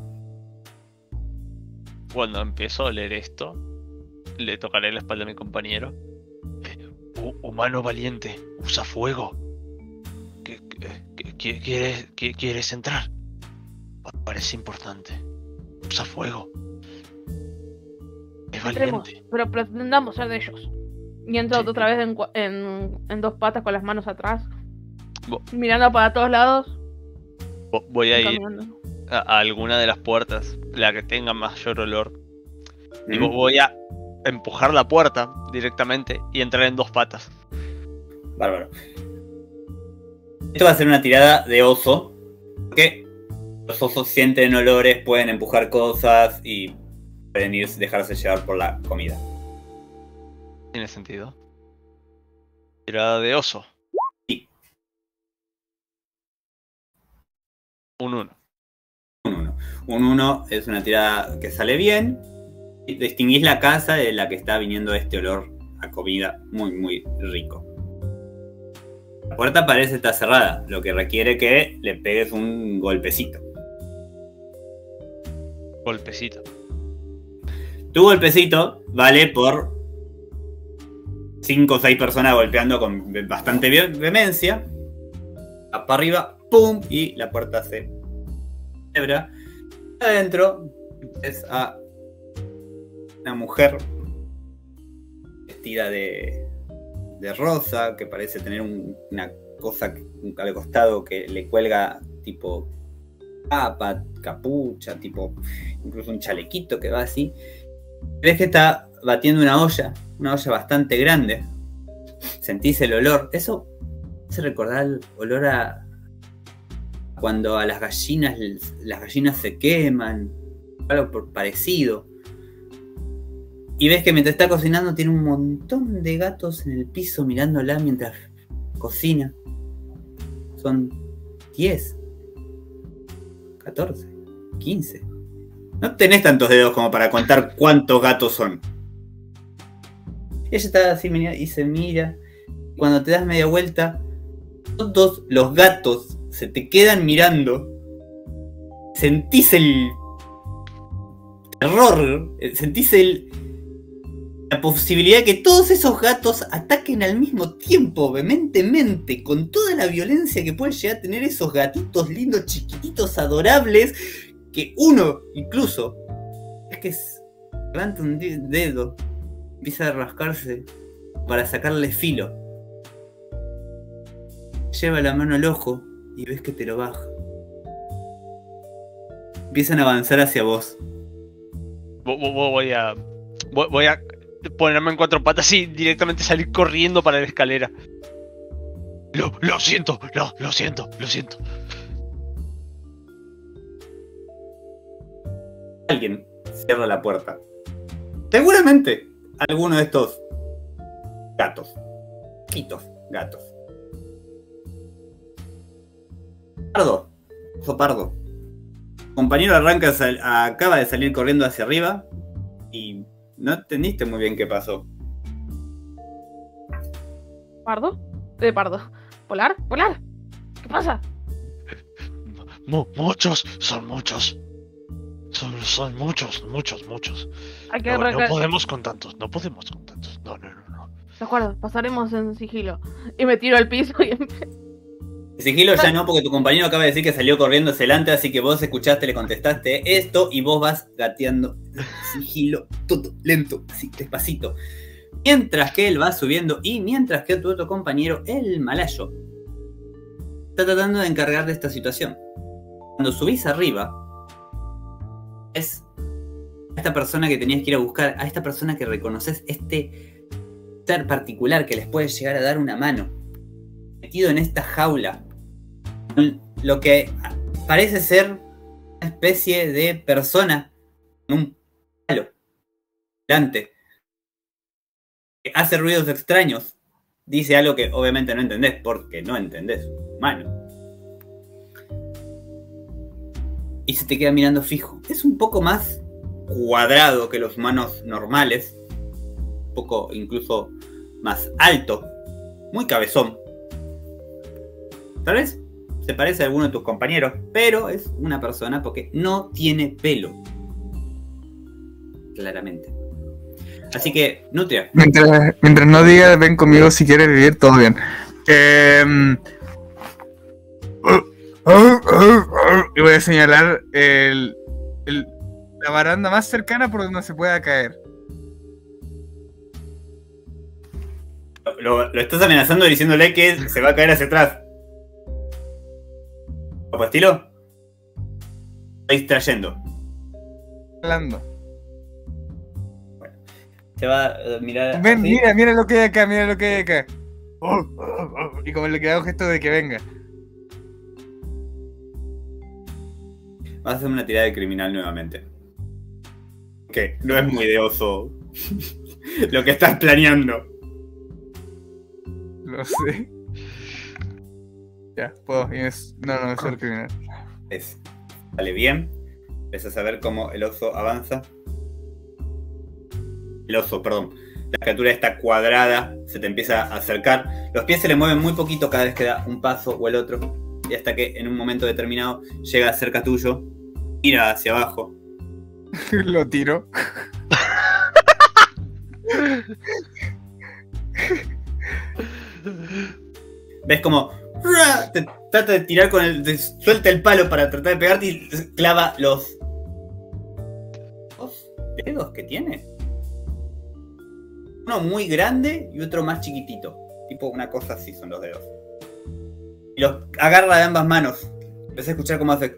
Cuando empiezo a leer esto, le tocaré la espalda a mi compañero. Eh, hu- humano valiente, usa fuego. ¿Qué, qué- qué- qué- quieres, qué- ¿Quieres entrar? Pa- Parece importante. Usa fuego. Es Entremos, valiente. pero pretendamos ser de ellos. Y entro Sí. otra vez en, cua- en, en dos patas con las manos atrás, Bo- mirando para todos lados Vo- Voy y a ir caminando. a, a alguna de las puertas, la que tenga mayor olor. Y ¿Mm? vo- voy a empujar la puerta directamente y entrar en dos patas. Bárbaro. Esto va a ser una tirada de oso. Porque los osos sienten olores, pueden empujar cosas y pueden ir, dejarse llevar por la comida. Tiene sentido. Tirada de oso. Sí. Un uno. Un uno. Un uno es una tirada que sale bien. Y distinguís la casa de la que está viniendo este olor a comida muy, muy rico. La puerta parece estar cerrada, lo que requiere que le pegues un golpecito. Golpecito. Tu golpecito vale por cinco o seis personas golpeando con bastante ve- vehemencia. Para arriba, ¡pum! Y la puerta se quebra. Adentro es a una mujer vestida de, de rosa, que parece tener un- una cosa que- al costado que le cuelga tipo capa, capucha, tipo incluso un chalequito que va así. Ves que está batiendo una olla, una olla bastante grande. Sentís el olor. Eso hace recordar el olor a cuando a las gallinas las gallinas se queman, algo por parecido. Y ves que mientras está cocinando tiene un montón de gatos en el piso mirándola mientras cocina. Son diez, catorce, quince. No tenés tantos dedos como para contar cuántos gatos son. Ella está así y se mira. Cuando te das media vuelta, todos los gatos se te quedan mirando. Sentís el terror, sentís el la posibilidad de que todos esos gatos ataquen al mismo tiempo, vehementemente, con toda la violencia que pueden llegar a tener esos gatitos lindos, chiquititos, adorables, que uno, incluso, es que es- levanta un de- dedo, empieza a rascarse para sacarle filo. Lleva la mano al ojo y ves que te lo baja. Empiezan a avanzar hacia vos. Vo- vo- vo- Voy a. vo- Voy a ponerme en cuatro patas y directamente salir corriendo para la escalera. Lo, lo siento, lo, lo siento, lo siento. Alguien cierra la puerta. Seguramente alguno de estos gatos. Quitos gatos. Pardo. Oso pardo. Tu compañero arranca, sal- acaba de salir corriendo hacia arriba y no entendiste muy bien qué pasó. ¿Pardo? De pardo. ¿Polar? ¿Polar? ¿Qué pasa? Mu- muchos, son muchos. Son, son muchos, muchos, muchos. Hay que No, no reca- podemos con tantos, no podemos con tantos. No, no, no, no. De acuerdo, pasaremos en sigilo. Y me tiro al piso y empiezo. Sigilo ya no, porque tu compañero acaba de decir que salió corriendo hacia adelante, así que vos escuchaste, le contestaste esto y vos vas gateando. Sigilo, todo lento, así, despacito. Mientras que él va subiendo y mientras que tu otro compañero, el malayo, está tratando de encargar de esta situación. Cuando subís arriba, es a esta persona que tenías que ir a buscar, a esta persona que reconoces, este ser particular que les puede llegar a dar una mano, metido en esta jaula, con lo que parece ser una especie de persona con un palo delante, que hace ruidos extraños, dice algo que obviamente no entendés, porque no entendés humano, y se te queda mirando fijo. Es un poco más cuadrado que los humanos normales, un poco incluso más alto, muy cabezón. Tal vez se parece a alguno de tus compañeros, pero es una persona porque no tiene pelo. Claramente. Así que, Nutria. Mientras, mientras no diga ven conmigo si quieres vivir, todo bien. Eh, y voy a señalar el, el- la baranda más cercana por donde se pueda caer. lo, lo estás amenazando diciéndole que se va a caer hacia atrás. ¿Por estilo? Está distrayendo. Hablando. Se va a mirar. Ven, así. mira, mira lo que hay acá, mira lo que hay acá. Y como le queda gesto de que venga. Vas a hacer una tirada de criminal nuevamente. Que no es muy de oso lo que estás planeando. Lo sé. Ya, puedo. y es- No, no, es ser criminal. Es, sale bien. Empiezas a ver cómo el oso avanza. El oso, perdón. La criatura está cuadrada, se te empieza a acercar. Los pies se le mueven muy poquito cada vez que da un paso o el otro. Y hasta que en un momento determinado llega cerca tuyo, mira hacia abajo. Lo tiro. Ves como ¡ra! Te trata de tirar con el. Te suelta el palo para tratar de pegarte y clava los dos dedos que tiene. Uno muy grande y otro más chiquitito. Tipo una cosa así son los dedos. Y los agarra de ambas manos. Empecé a escuchar cómo hace.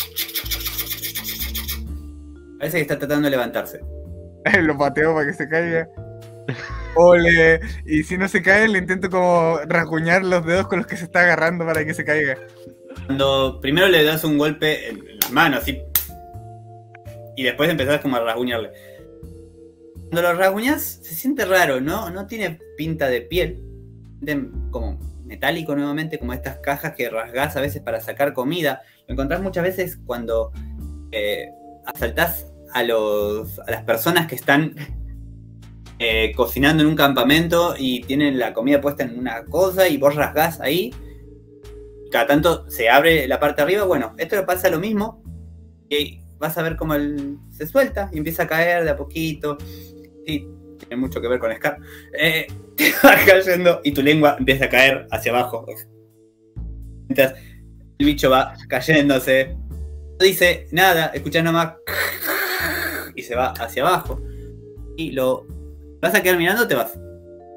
Parece que está tratando de levantarse. Lo pateo para que se caiga. O le... Y si no se cae, le intento como rasguñar los dedos con los que se está agarrando para que se caiga. Cuando primero le das un golpe en, en la mano, así. Y después empezás como a rasguñarle. Cuando lo rasguñas, se siente raro, ¿no? No tiene pinta de piel. De, como metálico nuevamente, como estas cajas que rasgás a veces para sacar comida. Lo encontrás muchas veces cuando eh, asaltás a, los, a las personas que están eh, cocinando en un campamento y tienen la comida puesta en una cosa y vos rasgás ahí. Cada tanto se abre la parte de arriba. Bueno, esto le pasa lo mismo. Y vas a ver cómo él se suelta y empieza a caer de a poquito. Sí, tiene mucho que ver con Scar. Eh, te va cayendo y tu lengua empieza a caer hacia abajo. Mientras el bicho va cayéndose. No dice nada, escuchás nomás. Y se va hacia abajo. Y lo vas a quedar mirando o te vas.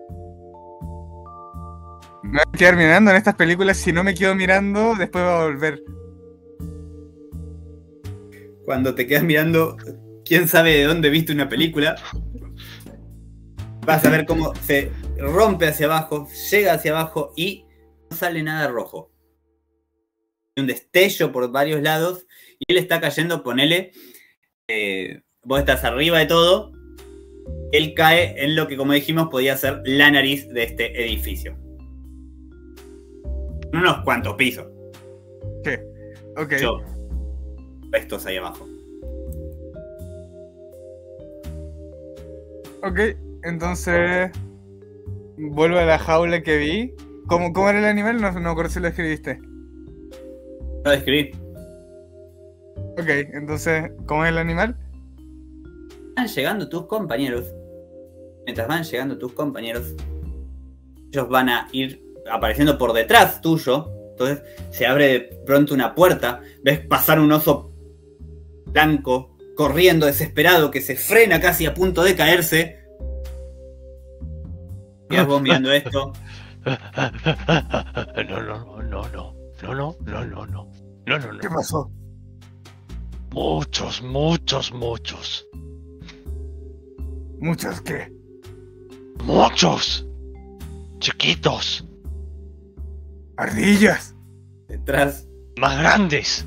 Me voy a quedar mirando en estas películas. Si no me quedo mirando, después va a volver. Cuando te quedas mirando, quién sabe de dónde viste una película. Vas a ver cómo se rompe hacia abajo, llega hacia abajo y no sale nada rojo. Hay un destello por varios lados y él está cayendo, ponele, eh, vos estás arriba de todo, él cae en lo que, como dijimos, podía ser la nariz de este edificio. Unos cuantos pisos. ¿Qué? Ok. Yo, restos ahí abajo. Ok, entonces vuelvo a la jaula que vi. ¿Cómo, cómo era el animal? No, no me acuerdo si lo escribiste. Lo describí. Ok, entonces, ¿cómo es el animal? Van llegando tus compañeros. Mientras van llegando tus compañeros, ellos van a ir apareciendo por detrás tuyo. Entonces se abre de pronto una puerta. Ves pasar un oso blanco corriendo desesperado que se frena casi a punto de caerse. Y vos mirando esto. No, no, no, no, no, no, no, no, no, no, no, no, ¿Qué no. pasó? Muchos, muchos, muchos, ¿Muchos qué? muchos, chiquitos, ¿Ardillas? Detrás. más grandes,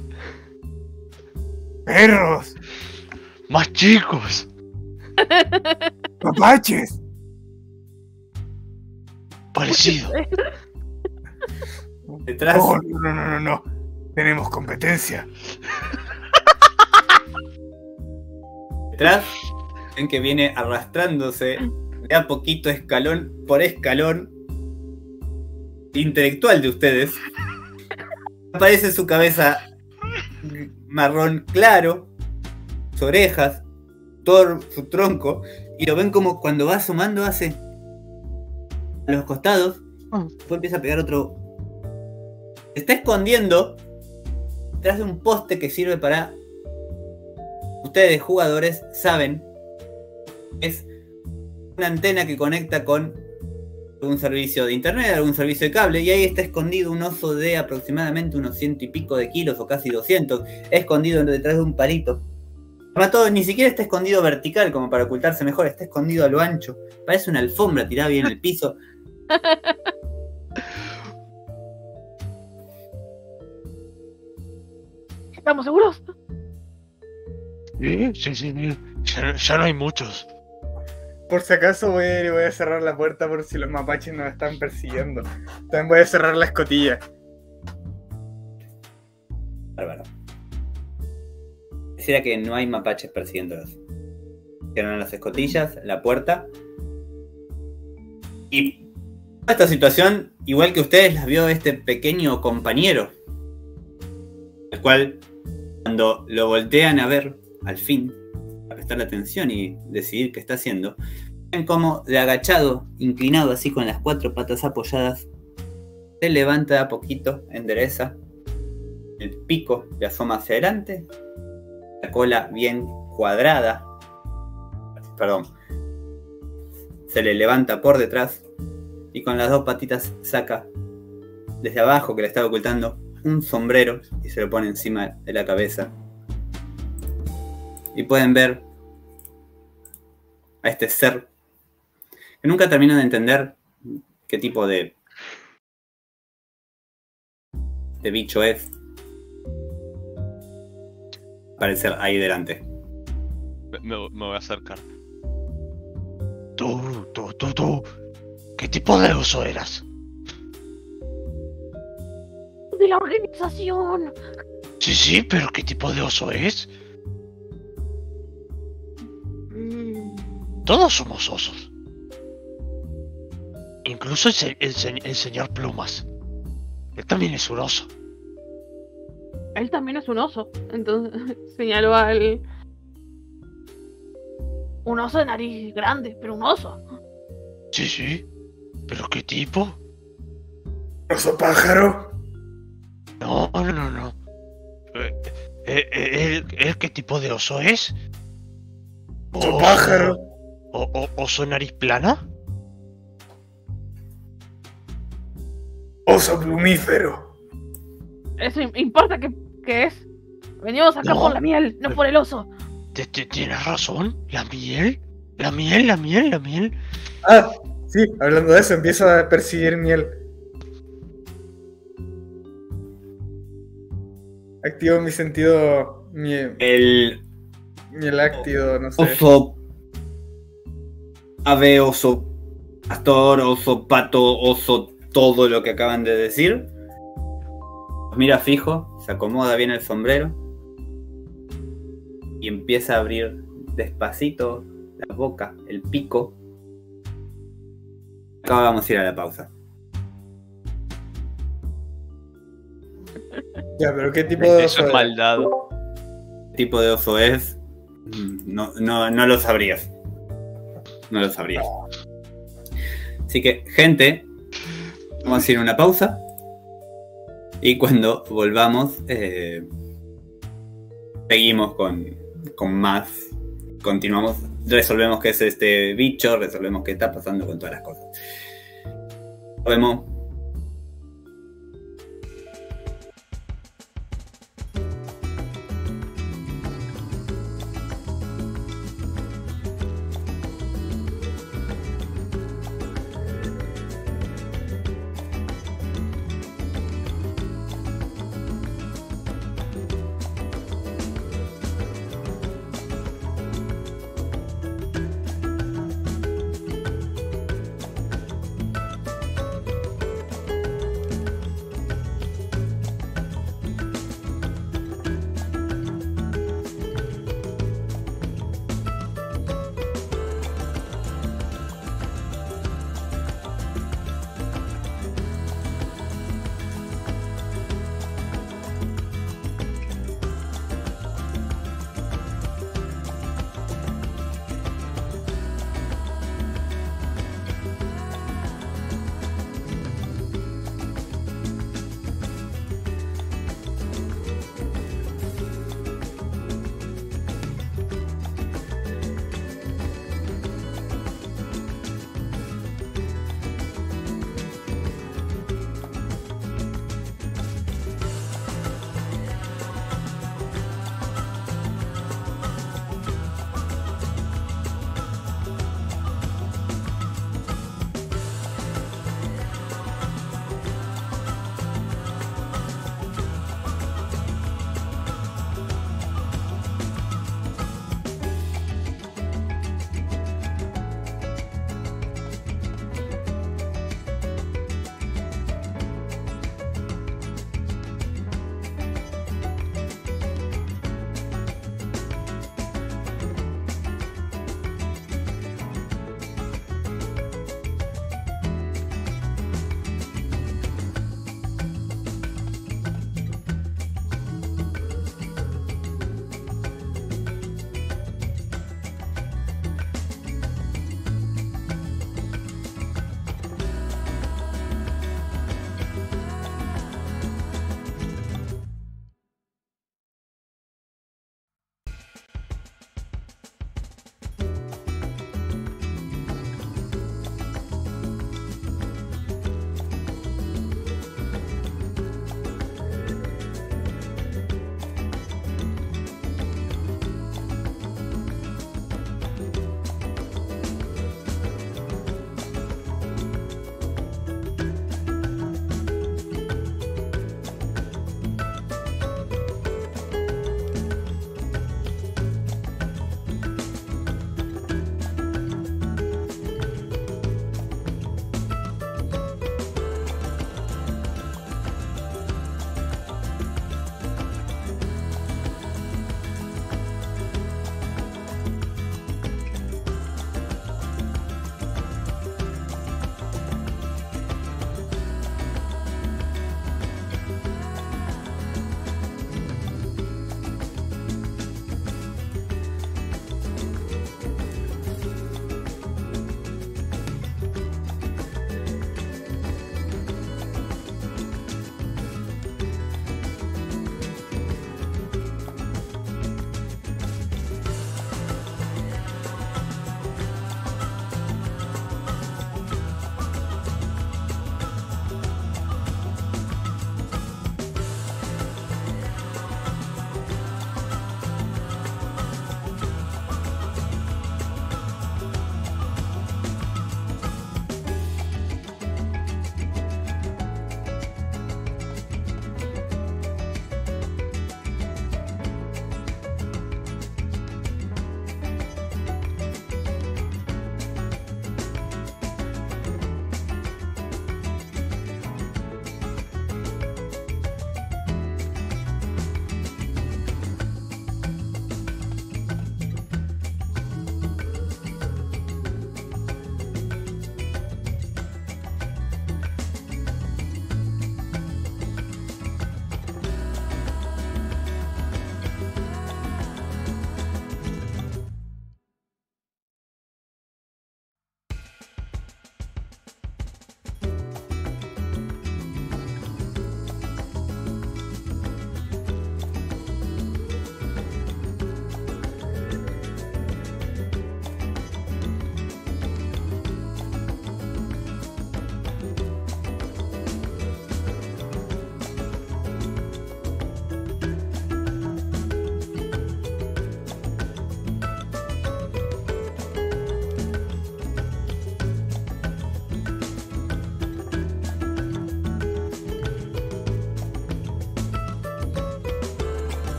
¿Perros? más chicos. ¿Mapaches? Parecido. Detrás. Oh, no, no, no, no, no. Tenemos competencia. Detrás. Ven que viene arrastrándose de a poquito, escalón por escalón, intelectual de ustedes. Aparece su cabeza marrón claro, sus orejas, todo su tronco, y lo ven como cuando va asomando hace a los costados, después empieza a pegar otro. Se está escondiendo detrás de un poste que sirve para. Ustedes, jugadores, saben. Es una antena que conecta con algún servicio de internet, algún servicio de cable, y ahí está escondido un oso de aproximadamente unos ciento y pico de kilos, o casi doscientos, escondido detrás de un palito. Todo, ni siquiera está escondido vertical como para ocultarse mejor, está escondido a lo ancho. Parece una alfombra tirada bien en el piso. ¿Estamos seguros? Sí, sí, sí. Ya, ya no hay muchos. Por si acaso voy a, voy a cerrar la puerta por si los mapaches nos están persiguiendo. También voy a cerrar la escotilla. Bárbaro. Quisiera que no hay mapaches persiguiéndolos. Cierran las escotillas, la puerta. Y esta situación, igual que ustedes, las vio este pequeño compañero. El cual, cuando lo voltean a ver, al fin, a prestarle atención y decidir qué está haciendo, ven como de agachado, inclinado así con las cuatro patas apoyadas, se levanta de a poquito, endereza, el pico le asoma hacia adelante, la cola bien cuadrada, perdón, se le levanta por detrás y con las dos patitas saca desde abajo, que le estaba ocultando, un sombrero y se lo pone encima de la cabeza. Y pueden ver a este ser que nunca terminan de entender qué tipo de de bicho es. Aparecer ahí delante. Me, me- me voy a acercar. Tú, tú, tú, tú. ¿Qué tipo de oso eras? De la organización. Sí, sí, pero ¿qué tipo de oso es? Mm, Todos somos osos. Incluso el, se- el se- el señor Plumas. Él también es un oso. Él también es un oso. Entonces señaló al. Un oso de nariz grande, pero un oso. Sí, sí. ¿Pero qué tipo? ¿Oso pájaro? No, no, no, no. Eh, eh, eh, ¿él, él qué tipo de oso es? ¿Oso pájaro? ¿O, o- oso nariz plana? ¿Oso plumífero? Eso im- importa que, que es. Venimos acá No. por la miel, no por el oso. Te- te- ¿Tienes razón? ¿La miel? ¿La miel? ¿La miel? ¿La miel? Ah, sí, hablando de eso, empiezo a perseguir miel. Activo mi sentido miel, El mieláctido, no sé. oso ave, oso pastor, oso pato, oso todo lo que acaban de decir. Los mira fijo, se acomoda bien el sombrero y empieza a abrir despacito la boca, el pico. Acá vamos a ir a la pausa. Ya, pero ¿qué tipo de Eso oso es era? maldad. ¿Qué tipo de oso es? No, no, no lo sabrías. No lo sabrías. Así que, gente, vamos a ir a una pausa. Y cuando volvamos, eh, seguimos con, con más. Continuamos, resolvemos qué es este bicho, resolvemos qué está pasando con todas las cosas. Nos vemos.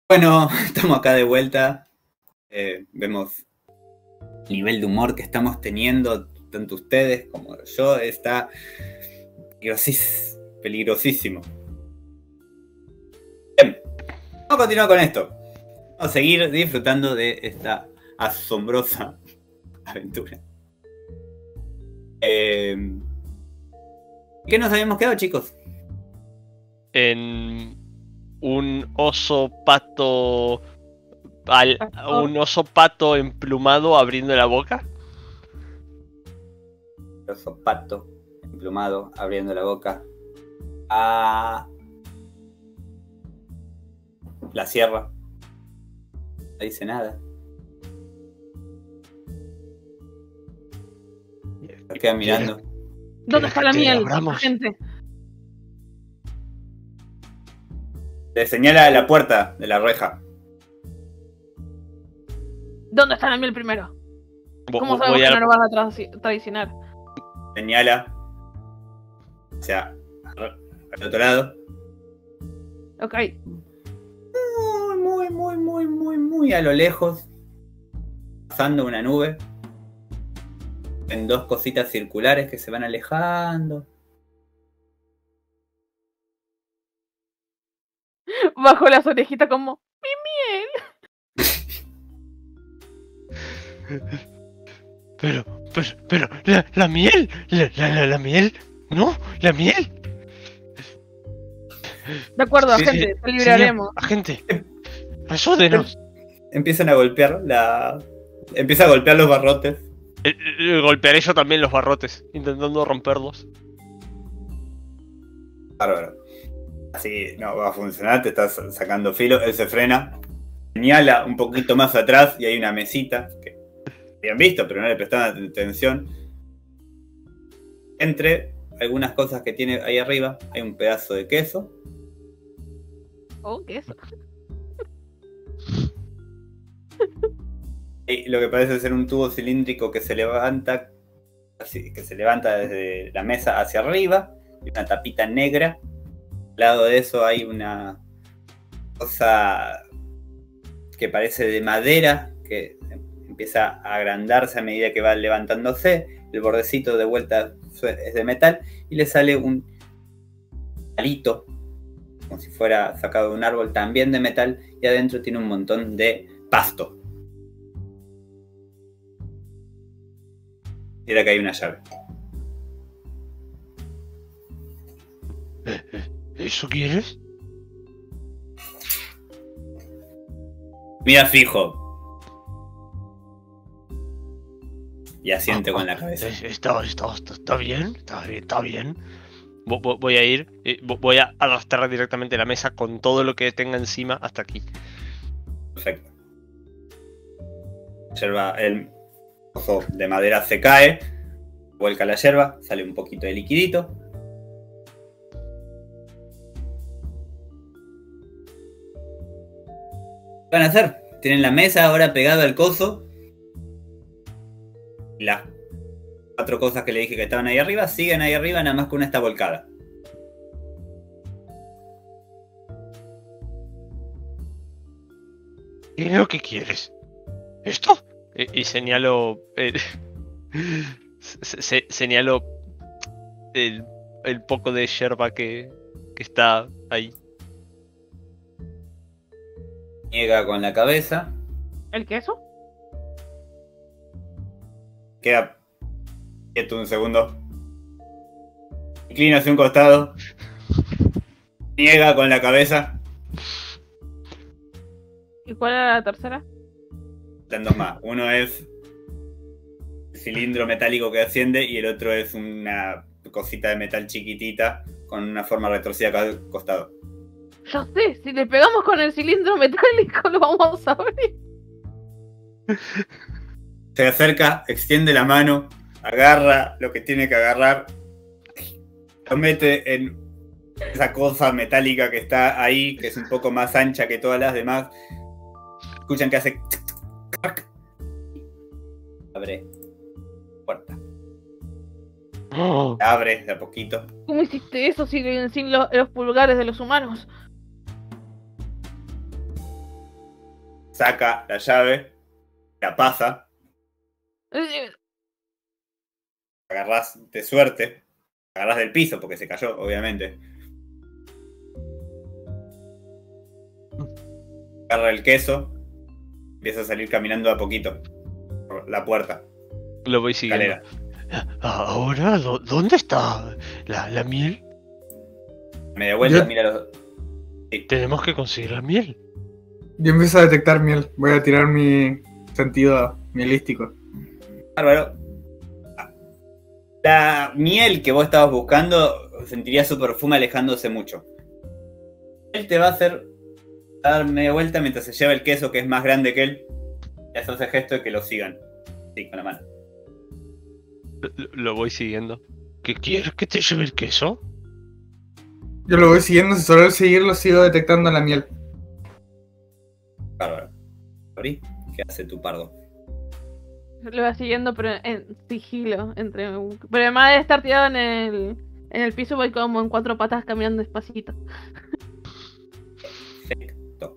Bueno, estamos acá de vuelta. Eh, vemos el nivel de humor que estamos teniendo, tanto ustedes como yo, está peligrosís- peligrosísimo. Bien, vamos a continuar con esto. Vamos a seguir disfrutando de esta asombrosa aventura. Eh, ¿Qué nos habíamos quedado, chicos? En un oso pato. Al, un oso pato emplumado abriendo la boca. El oso pato emplumado abriendo la boca a la sierra. No dice nada. Se queda mirando. ¿Dónde está la que miel, abramos? gente? Le señala la puerta de la reja. ¿Dónde está la miel primero? Vo- ¿Cómo vo- sabemos voy que a no la- nos van a tra- traicionar? Señala. O sea, al otro lado. Ok. Muy, muy, muy, muy, muy, muy a lo lejos. Pasando una nube. En dos cositas circulares que se van alejando. Bajo las orejitas como... ¡Mi miel! Pero, pero, pero, la, la miel, la, la, la, la miel, no, la miel. De acuerdo, Sí, gente, sí, te libraremos. Señor, agente, ayúdenos. Empiezan a golpear la. Empieza a golpear los barrotes. Eh, eh, golpearé yo también los barrotes, intentando romperlos. Bárbaro. Así no va a funcionar, te estás sacando filo. Él se frena. Señala un poquito más atrás y hay una mesita que habían visto, pero no le prestaban atención. Entre algunas cosas que tiene ahí arriba, hay un pedazo de queso. Oh, ¿qué es eso? Y lo que parece ser un tubo cilíndrico que se levanta, así, que se levanta desde la mesa hacia arriba, y una tapita negra. Al lado de eso hay una cosa que parece de madera, que empieza a agrandarse a medida que va levantándose. El bordecito de vuelta es de metal y le sale un palito, como si fuera sacado de un árbol, también de metal, y adentro tiene un montón de pasto. Mira que hay una llave. ¿Eso quieres? Mira fijo. Y asiente con la cabeza. Eh, Está, está, está, está bien, está bien, está bien. Vo- vo- Voy a ir, eh, vo- voy a arrastrar directamente la mesa con todo lo que tenga encima hasta aquí. Perfecto. Yerba, el ojo de madera se cae. Vuelca la yerba. Sale un poquito de liquidito. ¿Qué van a hacer? Tienen la mesa ahora pegada al coso. Las cuatro cosas que le dije que estaban ahí arriba siguen ahí arriba, nada más que una está volcada. ¿Qué es lo que quieres? ¿Esto? Eh, y señalo. eh, se- se- señalo el, el poco de yerba que, que está ahí. Niega con la cabeza. ¿El queso? Queda quieto un segundo. Inclina hacia un costado. Niega con la cabeza. ¿Y cuál era la tercera? Están dos más. Uno es el cilindro metálico que asciende y el otro es una cosita de metal chiquitita con una forma retorcida acá al costado. Yo sé, si le pegamos con el cilindro metálico lo vamos a abrir. Se acerca, extiende la mano, agarra lo que tiene que agarrar, lo mete en esa cosa metálica que está ahí, que es un poco más ancha que todas las demás. Escuchan que hace... Abre puerta. Oh, Abre de a poquito. ¿Cómo hiciste eso sin, sin lo- los pulgares de los humanos? saca la llave, la pasa, agarrás de suerte, agarrás del piso porque se cayó, obviamente. Agarra el queso, empieza a salir caminando a poquito por la puerta. Lo voy siguiendo. Escalera. Ahora, ¿dó- ¿dónde está la, la miel? Media vuelta, Yo- mira los. Tenemos que conseguir la miel. Yo empiezo a detectar miel. Voy a tirar mi sentido mielístico. Bárbaro. La miel que vos estabas buscando sentiría su perfume alejándose mucho. Él te va a hacer dar media vuelta mientras se lleva el queso que es más grande que él. Y hace el gesto de que lo sigan. Sí, con la mano. Lo, lo voy siguiendo. ¿Qué quieres que te lleve el queso? Yo lo voy siguiendo, si solo al seguirlo sigo detectando la miel. Bárbaro. ¿Ori? ¿Qué hace tu pardo? Lo va siguiendo, pero en sigilo. Entre... Pero además de estar tirado en el, en el piso, voy como en cuatro patas caminando despacito. Perfecto.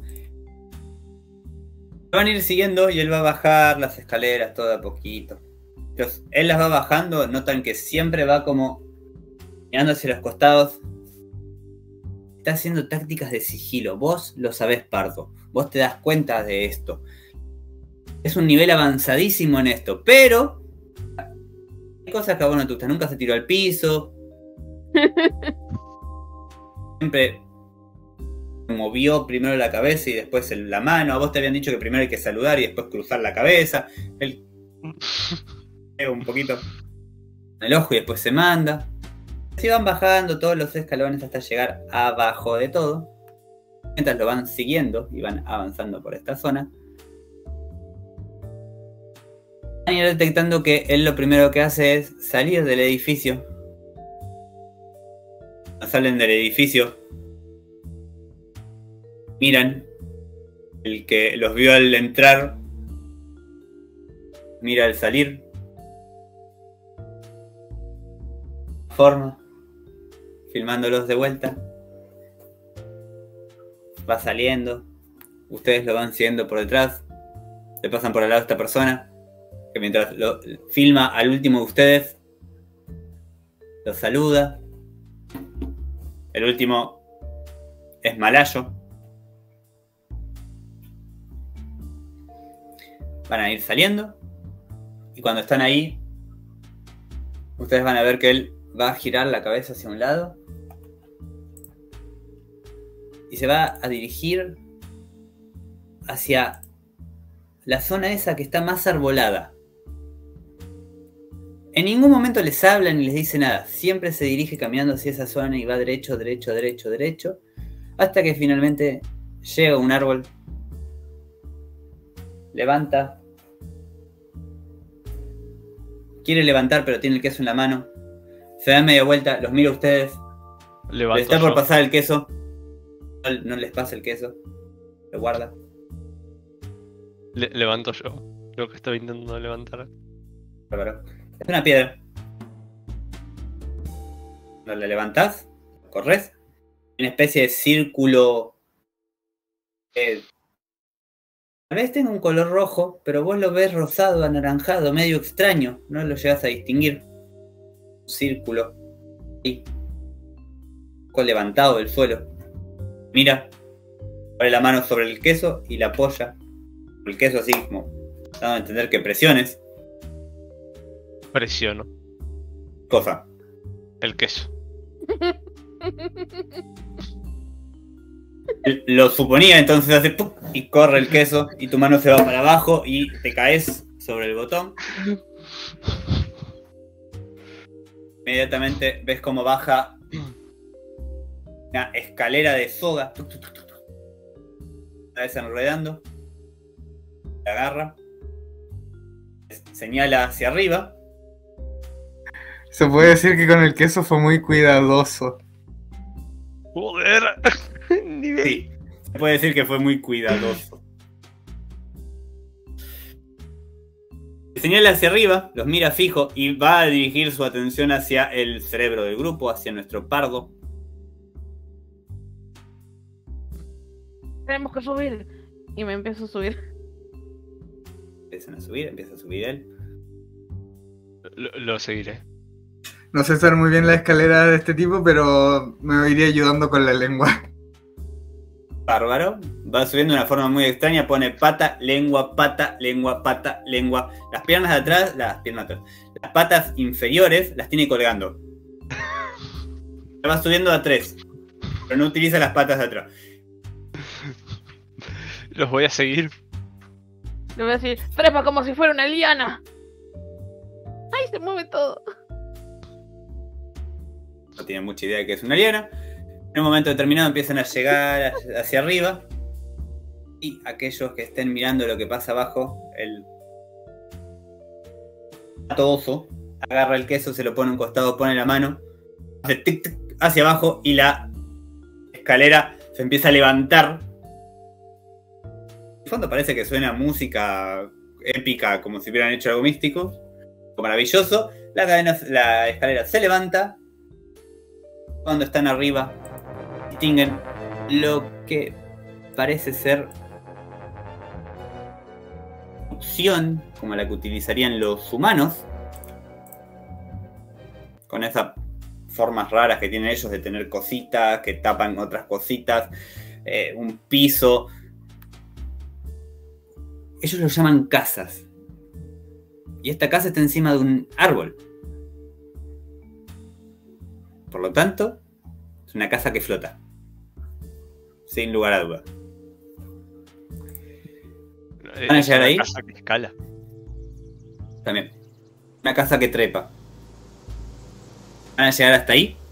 Lo van a ir siguiendo y él va a bajar las escaleras todo a poquito. Entonces, él las va bajando, notan que siempre va como mirando hacia los costados. Está haciendo tácticas de sigilo. Vos lo sabés, Pardo. Vos te das cuenta de esto. Es un nivel avanzadísimo en esto, pero hay cosas que a vos no te gustan. Nunca se tiró al piso. Siempre movió primero la cabeza y después la mano. A vos te habían dicho que primero hay que saludar y después cruzar la cabeza. Él pega un poquito en el ojo y después se manda. Así van bajando todos los escalones hasta llegar abajo de todo. Mientras lo van siguiendo y van avanzando por esta zona, van a ir detectando que él lo primero que hace es salir del edificio. Cuando salen del edificio, miran. El que los vio al entrar mira al salir. Forma, filmándolos de vuelta. Va saliendo. Ustedes lo van siguiendo por detrás. Le pasan por al lado a esta persona que mientras lo filma al último de ustedes, lo saluda. El último es Malayo. Van a ir saliendo y cuando están ahí, ustedes van a ver que él va a girar la cabeza hacia un lado y se va a dirigir hacia la zona esa que está más arbolada. En ningún momento les habla ni les dice nada. Siempre se dirige caminando hacia esa zona y va derecho, derecho, derecho, derecho, hasta que finalmente llega a un árbol, levanta, quiere levantar pero tiene el queso en la mano, se da media vuelta, los mira a ustedes, Levanto le está por yo. pasar el queso, no, no les pasa el queso, lo guarda. Le- levanto yo. Lo que estaba intentando levantar. Bárbaro. Es una piedra. Cuando la levantás, corres, una especie de círculo. Eh, tal vez tenga un color rojo, pero vos lo ves rosado, anaranjado, medio extraño. No lo llegas a distinguir. Un círculo. Ahí. Un poco levantado del suelo. Mira. Pone la mano sobre el queso y la apoya. El queso así como dando a entender que presiones. Presiono. Cosa. El queso. Lo suponía, entonces hace ¡pum! Y corre el queso y tu mano se va para abajo y te caes sobre el botón. Inmediatamente ves cómo baja una escalera de soga. Está desenredando. La agarra. Señala hacia arriba. Se puede decir que con el queso fue muy cuidadoso. Joder. Nivel. Sí, se puede decir que fue muy cuidadoso. Señala hacia arriba, los mira fijo y va a dirigir su atención hacia el cerebro del grupo, hacia nuestro pardo. Tenemos que subir. Y me empiezo a subir. Empiezan a subir, empieza a subir él. Lo, lo seguiré. No sé hacer muy bien la escalera de este tipo, pero me iría ayudando con la lengua. Bárbaro. Va subiendo de una forma muy extraña. Pone pata, lengua, pata, lengua, pata, lengua. Las piernas de atrás, las piernas de atrás. Las patas inferiores las tiene colgando. Va subiendo a tres. Pero no utiliza las patas de atrás. Los voy a seguir. Le voy a decir, trepa como si fuera una liana. ¡Ay, se mueve todo! No tiene mucha idea de que es una liana. En un momento determinado empiezan a llegar hacia arriba. Y aquellos que estén mirando lo que pasa abajo, el pato oso agarra el queso, se lo pone a un costado, pone la mano, hace tic tic hacia abajo y la escalera se empieza a levantar. De fondo parece que suena música épica, como si hubieran hecho algo místico, maravilloso. La cadena, la escalera se levanta. Cuando están arriba, distinguen lo que parece ser opción como la que utilizarían los humanos, con esas formas raras que tienen ellos de tener cositas que tapan otras cositas, eh, un piso. Ellos lo llaman casas. Y esta casa está encima de un árbol. Por lo tanto, es una casa que flota. Sin lugar a duda. ¿Van a llegar ahí? Una casa que escala. También. Una casa que trepa. ¿Van a llegar hasta ahí?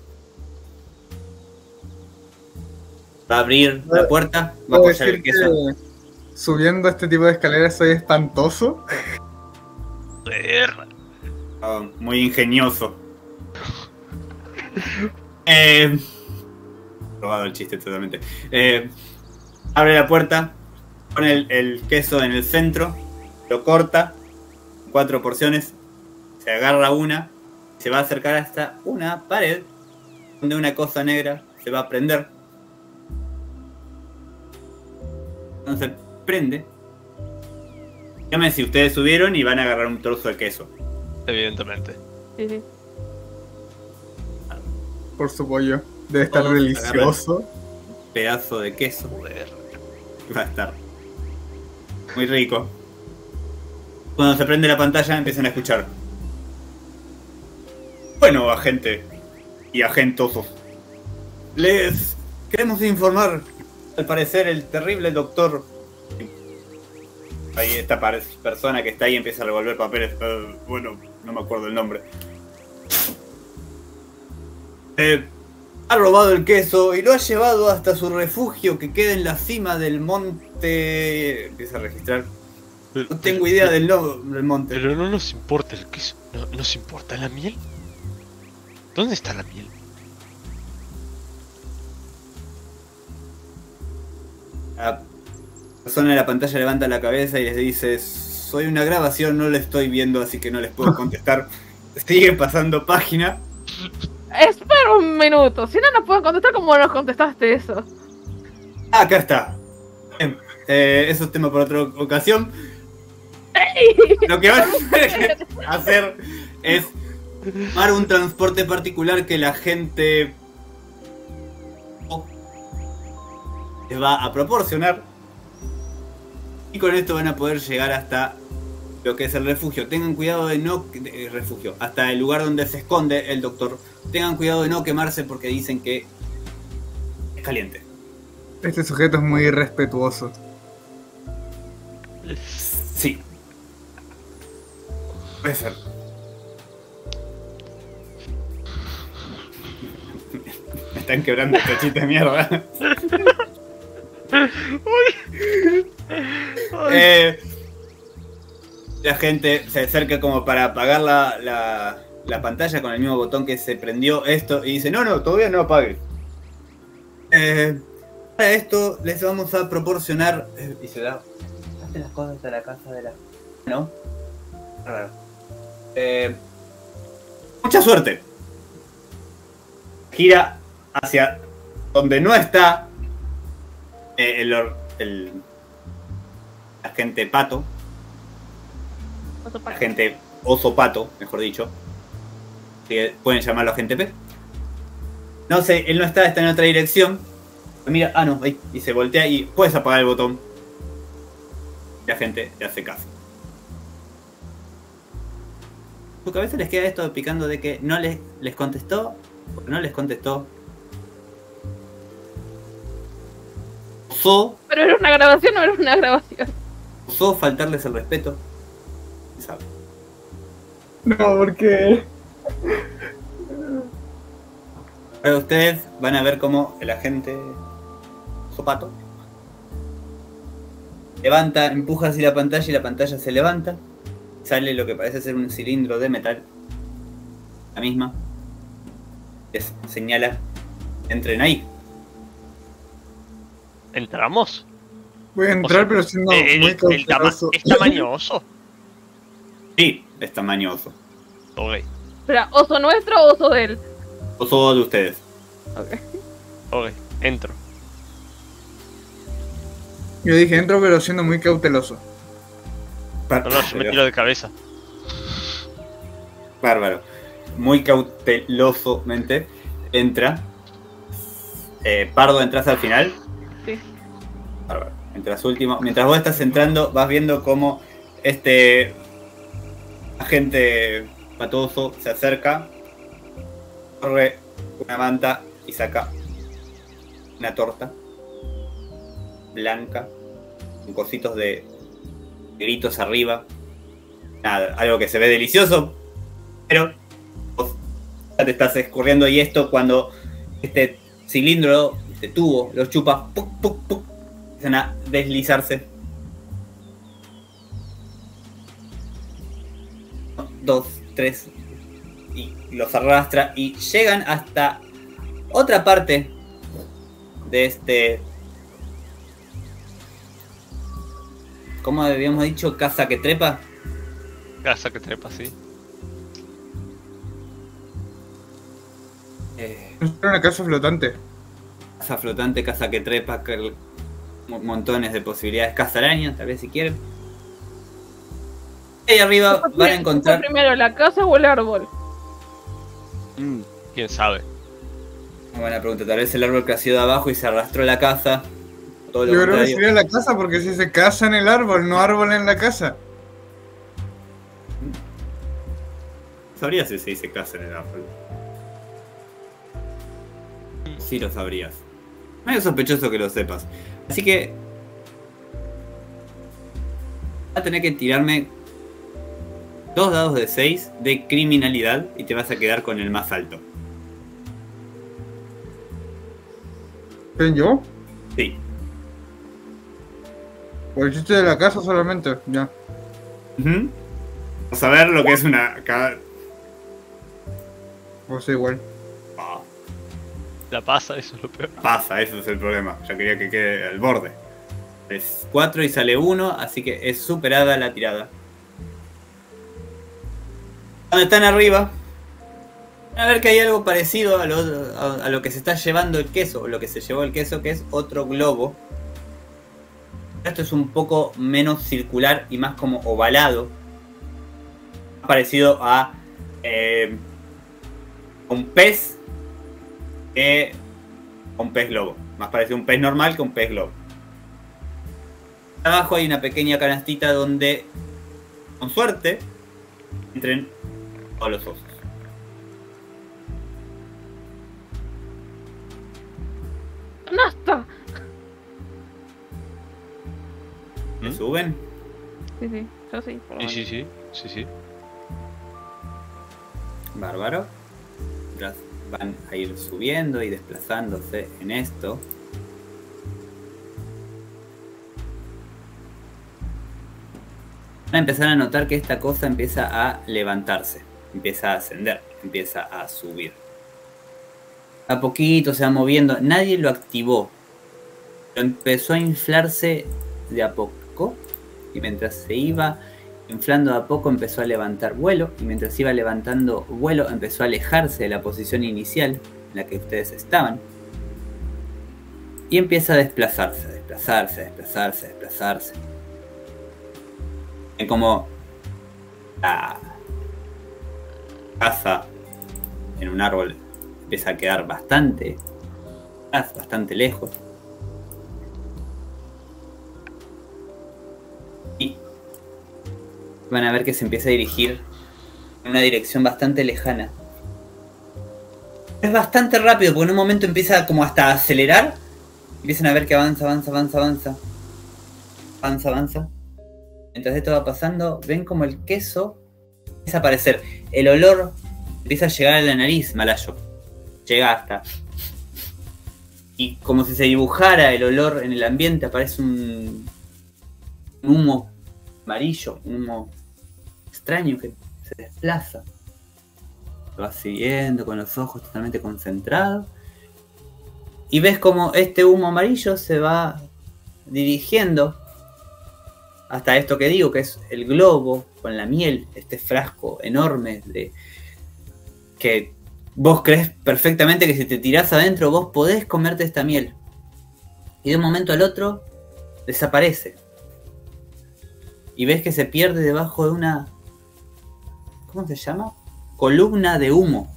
Va a abrir la puerta. Va a ¿Puedo apoyar decir el queso. que subiendo este tipo de escaleras soy espantoso? Oh, muy ingenioso. Eh, probado el chiste totalmente. Eh, abre la puerta, pone el, el queso en el centro, lo corta, cuatro porciones, se agarra una, se va a acercar hasta una pared donde una cosa negra se va a prender. Entonces prende. Dígame si ustedes subieron y van a agarrar un trozo de queso. Evidentemente. Sí, sí. Por su pollo. Debe estar Todos delicioso. Pedazo de queso. Joder. Va a estar muy rico. Cuando se prende la pantalla empiezan a escuchar. Bueno, agente y agentosos, les queremos informar. Al parecer el terrible doctor... Ahí esta persona que está ahí empieza a revolver papeles. Uh, bueno, no me acuerdo el nombre. Eh, ha robado el queso y lo ha llevado hasta su refugio que queda en la cima del monte. Empieza a registrar. No tengo idea del nombre del monte. Pero no nos importa el queso. ¿No, ¿Nos importa la miel? ¿Dónde está la miel? La persona en la pantalla levanta la cabeza y les dice: soy una grabación, no la estoy viendo, así que no les puedo contestar. Sigue pasando página. Espera un minuto, si no nos puedo contestar, ¿cómo nos contestaste eso? Acá está. Bien, eh, eso es tema por otra ocasión. ¡Ey! Lo que van a hacer es tomar un transporte particular que la gente les va a proporcionar. Y con esto van a poder llegar hasta lo que es el refugio. Tengan cuidado de no... De, refugio. Hasta el lugar donde se esconde el doctor. Tengan cuidado de no quemarse porque dicen que es caliente. Este sujeto es muy irrespetuoso. Sí. Puede ser. Me están quebrando estos chistes de mierda. eh, la gente se acerca como para apagar la, la, la pantalla con el mismo botón que se prendió esto y dice: no, no, todavía no apague. Eh, para esto les vamos a proporcionar... Eh, y se da... Hazte las cosas a la casa de la... ¿No? Raro. Eh, mucha suerte. Gira hacia donde no está eh, el, el agente pato. Oso pato. Agente oso pato, mejor dicho. Que pueden llamarlo agente P. No sé, él no está, está en otra dirección. Mira, ah no, ahí. Y se voltea y puedes apagar el botón. Y la gente le hace caso. Su cabeza les queda esto picando de que no les, les contestó, porque no les contestó. Osó, Pero era una grabación o era una grabación. osó faltarles el respeto. ¿Quién sabe? No, porque. Ahora ustedes van a ver cómo el agente Sopato levanta, empuja así la pantalla y la pantalla se levanta. Sale lo que parece ser un cilindro de metal. La misma. Les señala, entren ahí. ¿Entramos? Voy a entrar, O sea, pero siendo Eh, el- muy el tama- cauteloso. ¿Es tamañoso? Sí, es tamañoso. Ok, Espera, ¿oso nuestro o oso de él? Oso de ustedes. Ok. ok, entro. Yo dije entro, pero siendo muy cauteloso. No, no, yo me tiro de cabeza. Bárbaro. Muy cautelosamente entra. Eh, Pardo, ¿entras al final? Sí. Bárbaro. Entras último. Mientras vos estás entrando, vas viendo cómo este agente patoso se acerca, corre una manta y saca una torta blanca con cositos de gritos arriba. Nada, algo que se ve delicioso, pero vos ya te estás escurriendo y esto cuando este cilindro, este tubo, los chupas, puc, puc, puc, empiezan a deslizarse. Dos, tres, y los arrastra y llegan hasta otra parte de este, ¿cómo habíamos dicho? Casa que trepa. Casa que trepa, sí. Eh, Es una casa flotante. casa flotante, casa que trepa, que- mo- montones de posibilidades. Casa araña, tal vez si quieren. Y ahí arriba ¿Qué fue van a pri- encontrar. qué fue primero, la casa o el árbol? Mm, quién sabe. Buena pregunta, tal vez el árbol creció de abajo y se arrastró a la casa. Todo lo Yo creo que contrario. sería la casa porque si se casa en el árbol, no árbol en la casa. ¿Sabrías si se dice casa en el árbol? Sí lo sabrías. Medio sospechoso que lo sepas. Así que vas a tener que tirarme dos dados de seis de criminalidad y te vas a quedar con el más alto. ¿Quién yo? Sí. ¿O el chiste de la casa solamente? Ya. Ujú. Vamos a ver lo que es una... ca- O sea, igual. Ah, La pasa, eso es lo peor. pasa, eso es el problema. Yo quería que quede al borde. Es cuatro y sale uno, así que es superada la tirada. Cuando están arriba, van a ver que hay algo parecido a lo, a, a lo que se está llevando el queso, o lo que se llevó el queso, que es otro globo. Esto es un poco menos circular y más como ovalado. Más parecido a eh, un pez que a un pez globo. Más parecido a un pez normal que a un pez globo. Abajo hay una pequeña canastita donde, con suerte, entren todos los osos. ¡Nasta! ¿Me ¿Mm? suben? Sí, sí, yo sí. por lo Sí, menos. sí, sí, sí, sí. Bárbaro. Mientras van a ir subiendo y desplazándose en esto. Van a empezar a notar que esta cosa empieza a levantarse, empieza a ascender, empieza a subir. A poquito se va moviendo, nadie lo activó. Pero empezó a inflarse de a poco y mientras se iba inflando de a poco empezó a levantar vuelo y mientras iba levantando vuelo empezó a alejarse de la posición inicial en la que ustedes estaban y empieza a desplazarse, desplazarse, desplazarse, desplazarse. Ven como La casa en un árbol empieza a quedar bastante, bastante lejos. Y van a ver que se empieza a dirigir en una dirección bastante lejana. Es bastante rápido, porque en un momento empieza como hasta a acelerar. Empiezan a ver que avanza, avanza, avanza, avanza. Avanza, avanza. Mientras esto va pasando, ven como el queso empieza a aparecer. El olor empieza a llegar a la nariz, Malayo. Llega hasta... Y como si se dibujara el olor en el ambiente, aparece un, un humo amarillo, un humo extraño que se desplaza. Lo vas siguiendo con los ojos totalmente concentrados. Y ves como este humo amarillo se va dirigiendo hasta esto que digo, que es el globo con la miel, este frasco enorme de que vos crees perfectamente que si te tirás adentro vos podés comerte esta miel. Y de un momento al otro desaparece. Y ves que se pierde debajo de una... ¿Cómo se llama? Columna de humo.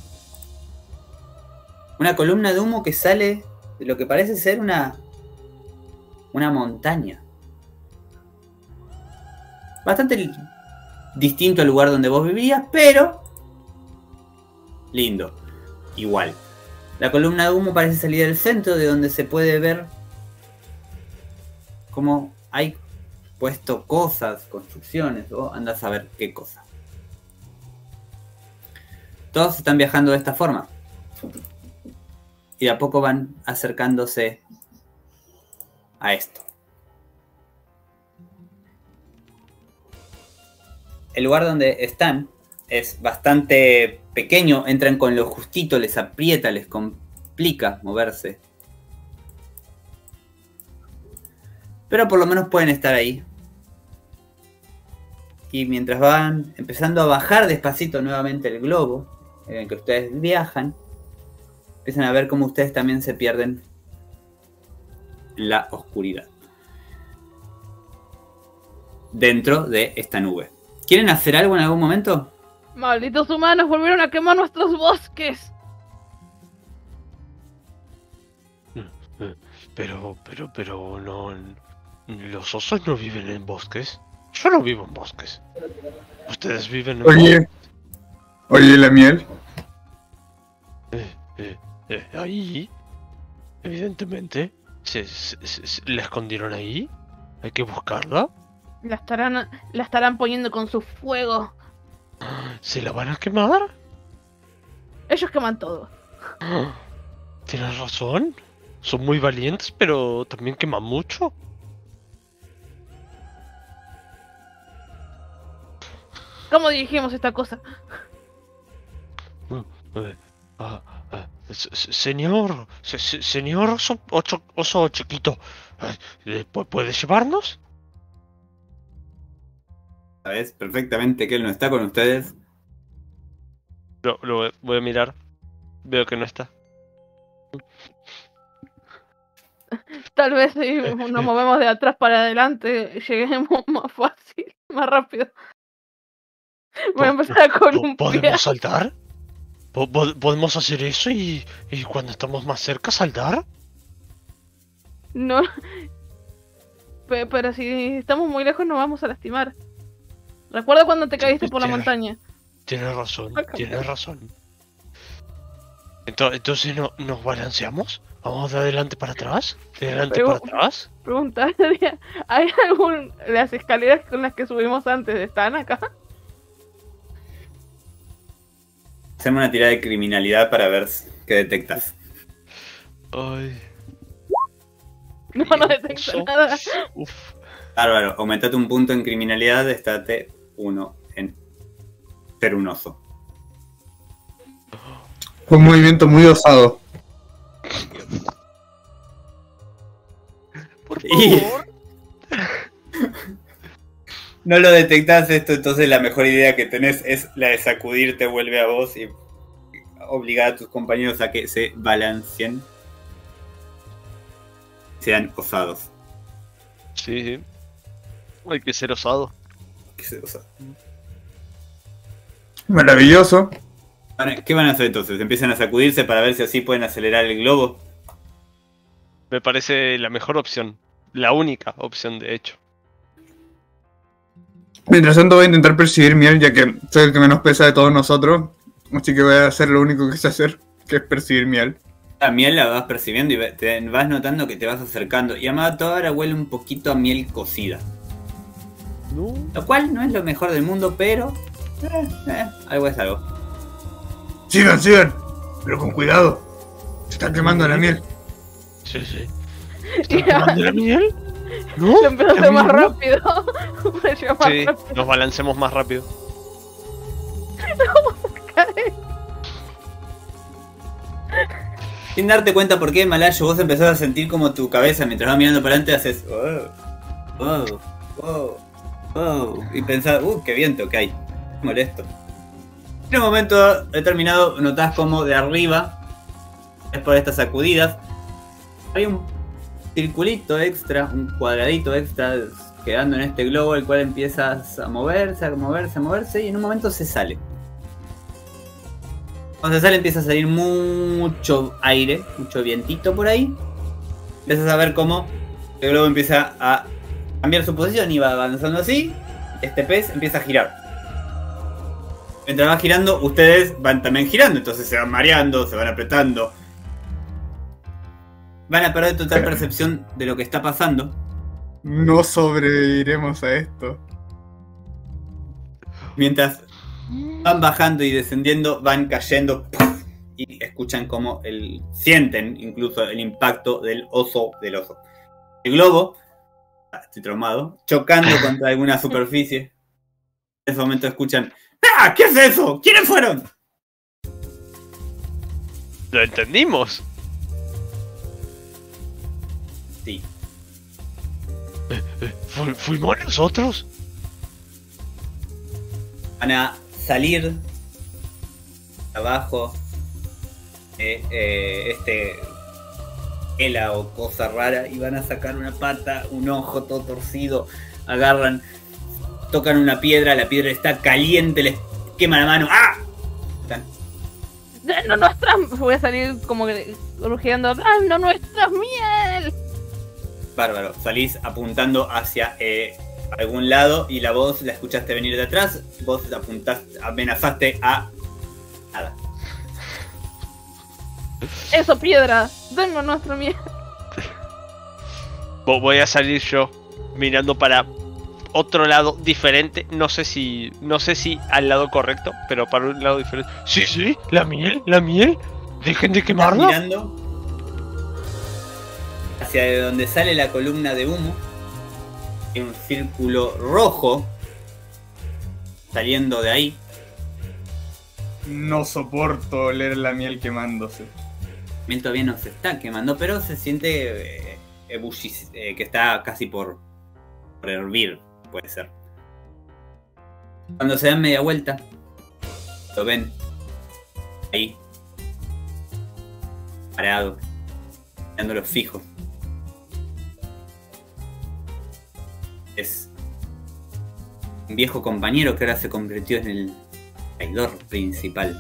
Una columna de humo que sale de lo que parece ser una... una montaña. Bastante distinto al lugar donde vos vivías, pero... lindo. Igual. La columna de humo parece salir del centro, de donde se puede ver como hay puesto cosas, construcciones, o andas a ver qué cosa. Todos están viajando de esta forma. Y de a poco van acercándose a esto. El lugar donde están es bastante pequeño, entran con lo justito, les aprieta, les complica moverse. Pero por lo menos pueden estar ahí. Y mientras van empezando a bajar despacito nuevamente el globo en el que ustedes viajan, empiezan a ver cómo ustedes también se pierden en la oscuridad. Dentro de esta nube. ¿Quieren hacer algo en algún momento? Malditos humanos, volvieron a quemar nuestros bosques. Pero, pero, pero, no... Los osos no viven en bosques. Yo no vivo en bosques. Ustedes viven en Oye, bosques. oye, la miel. Eh, eh, eh, ahí, evidentemente, se, se- se- se- la escondieron ahí. Hay que buscarla. La estarán, la estarán poniendo con su fuego. ¿Se la van a quemar? Ellos queman todo. Tienes razón. Son muy valientes, pero también queman mucho. ¿Cómo dirigimos esta cosa? Eh, ah, ah, se- se- señor, se- se- señor oso, ocho- oso chiquito, eh, ¿pu- ¿puede llevarnos? Sabes perfectamente que él no está con ustedes. Lo, lo voy- voy a mirar. Veo que no está. Tal vez si nos movemos de atrás para adelante lleguemos más fácil, más rápido. Voy a empezar a Po- columpiar. ¿Podemos saltar? Po- po- ¿Podemos hacer eso y, y cuando estamos más cerca saltar? No. Pe- Pero si estamos muy lejos nos vamos a lastimar. Recuerda cuando te caíste por la Tienes- montaña. Tienes razón, Acá. tienes razón. Ento- Entonces, ¿no, ¿nos balanceamos? ¿Vamos de adelante para atrás? ¿De adelante Pero- para atrás? Pregunta, ¿hay algún... las escaleras con las que subimos antes están acá? Hacemos una tirada de criminalidad para ver qué detectas. Ay, No, no detecto Eso. nada. uf. Bárbaro, aumentate un punto en criminalidad, estate uno en ser un oso. Fue un movimiento muy osado. Por Y- favor. No lo detectás esto, entonces la mejor idea que tenés es la de sacudirte, vuelve a vos y obligar a tus compañeros a que se balanceen. Sean osados. Sí, sí. Hay que ser osado. Que se- o sea, Maravilloso. Ahora, ¿qué van a hacer entonces? ¿Empiezan a sacudirse para ver si así pueden acelerar el globo? Me parece la mejor opción. La única opción, de hecho. Mientras tanto voy a intentar percibir miel, ya que soy el que menos pesa de todos nosotros. Así que voy a hacer lo único que sé hacer, que es percibir miel. La miel la vas percibiendo y te vas notando que te vas acercando. Y Amato ahora huele un poquito a miel cocida. No. Lo cual no es lo mejor del mundo, pero... Eh, eh, algo es algo. Sigan, sigan, pero con cuidado. Se está quemando la miel. Sí, sí. Y ¿Están tomando la miel? ¿No? lo empezó a ¿La hacer más miel no? rápido. Me lleva más Sí, rápido. nos balancemos más rápido. Sin darte cuenta por qué, Malayo, vos empezás a sentir como tu cabeza mientras vas mirando para adelante haces... Oh, oh, oh, oh, y pensás, uh, qué viento que hay. Molesto. En un momento determinado notás como de arriba, es por estas sacudidas, hay un circulito extra, un cuadradito extra quedando en este globo, el cual empiezas a moverse, a moverse, a moverse y en un momento se sale. Cuando se sale empieza a salir mucho aire, mucho vientito por ahí. Empiezas a ver cómo el globo empieza a cambiar su posición y va avanzando así. Este pez empieza a girar. Mientras va girando, ustedes van también girando, entonces se van mareando, se van apretando. Van a perder total percepción de lo que está pasando. No sobreviviremos a esto. Mientras van bajando y descendiendo, van cayendo ¡puf! Y escuchan como el sienten incluso el impacto del oso del oso. El globo, ah, estoy traumado, chocando contra alguna superficie. En ese momento escuchan ¡ah! ¿Qué es eso? ¿Quiénes fueron? ¿Lo entendimos? Sí. ¿Fu- ¿Fuimos nosotros? Van a salir abajo de eh, este ela o cosa rara y van a sacar una pata, un ojo todo torcido, agarran, tocan una piedra, la piedra está caliente, les quema la mano. ¡Ah! Están ¡Denos nuestra! Voy a salir como que rugiendo. ¡Danos nuestra miel! bárbaro, salís apuntando hacia eh, algún lado y la voz la escuchaste venir de atrás, vos apuntaste, amenazaste a nada. Eso, piedra. Denos nuestra miel. Vo- Voy a salir yo mirando para otro lado diferente. No sé si. No sé si al lado correcto, pero para un lado diferente. Sí, sí, la miel, la miel. Dejen de Estás quemarla. mirando hacia donde sale la columna de humo. Hay un círculo rojo saliendo de ahí. No soporto oler la miel quemándose. El miel todavía no se está quemando, pero se siente eh, ebullic- eh, que está casi por, por hervir, puede ser. Cuando se dan media vuelta, lo ven ahí, parado, mirándolo fijo. Es un viejo compañero que ahora se convirtió en el traidor principal.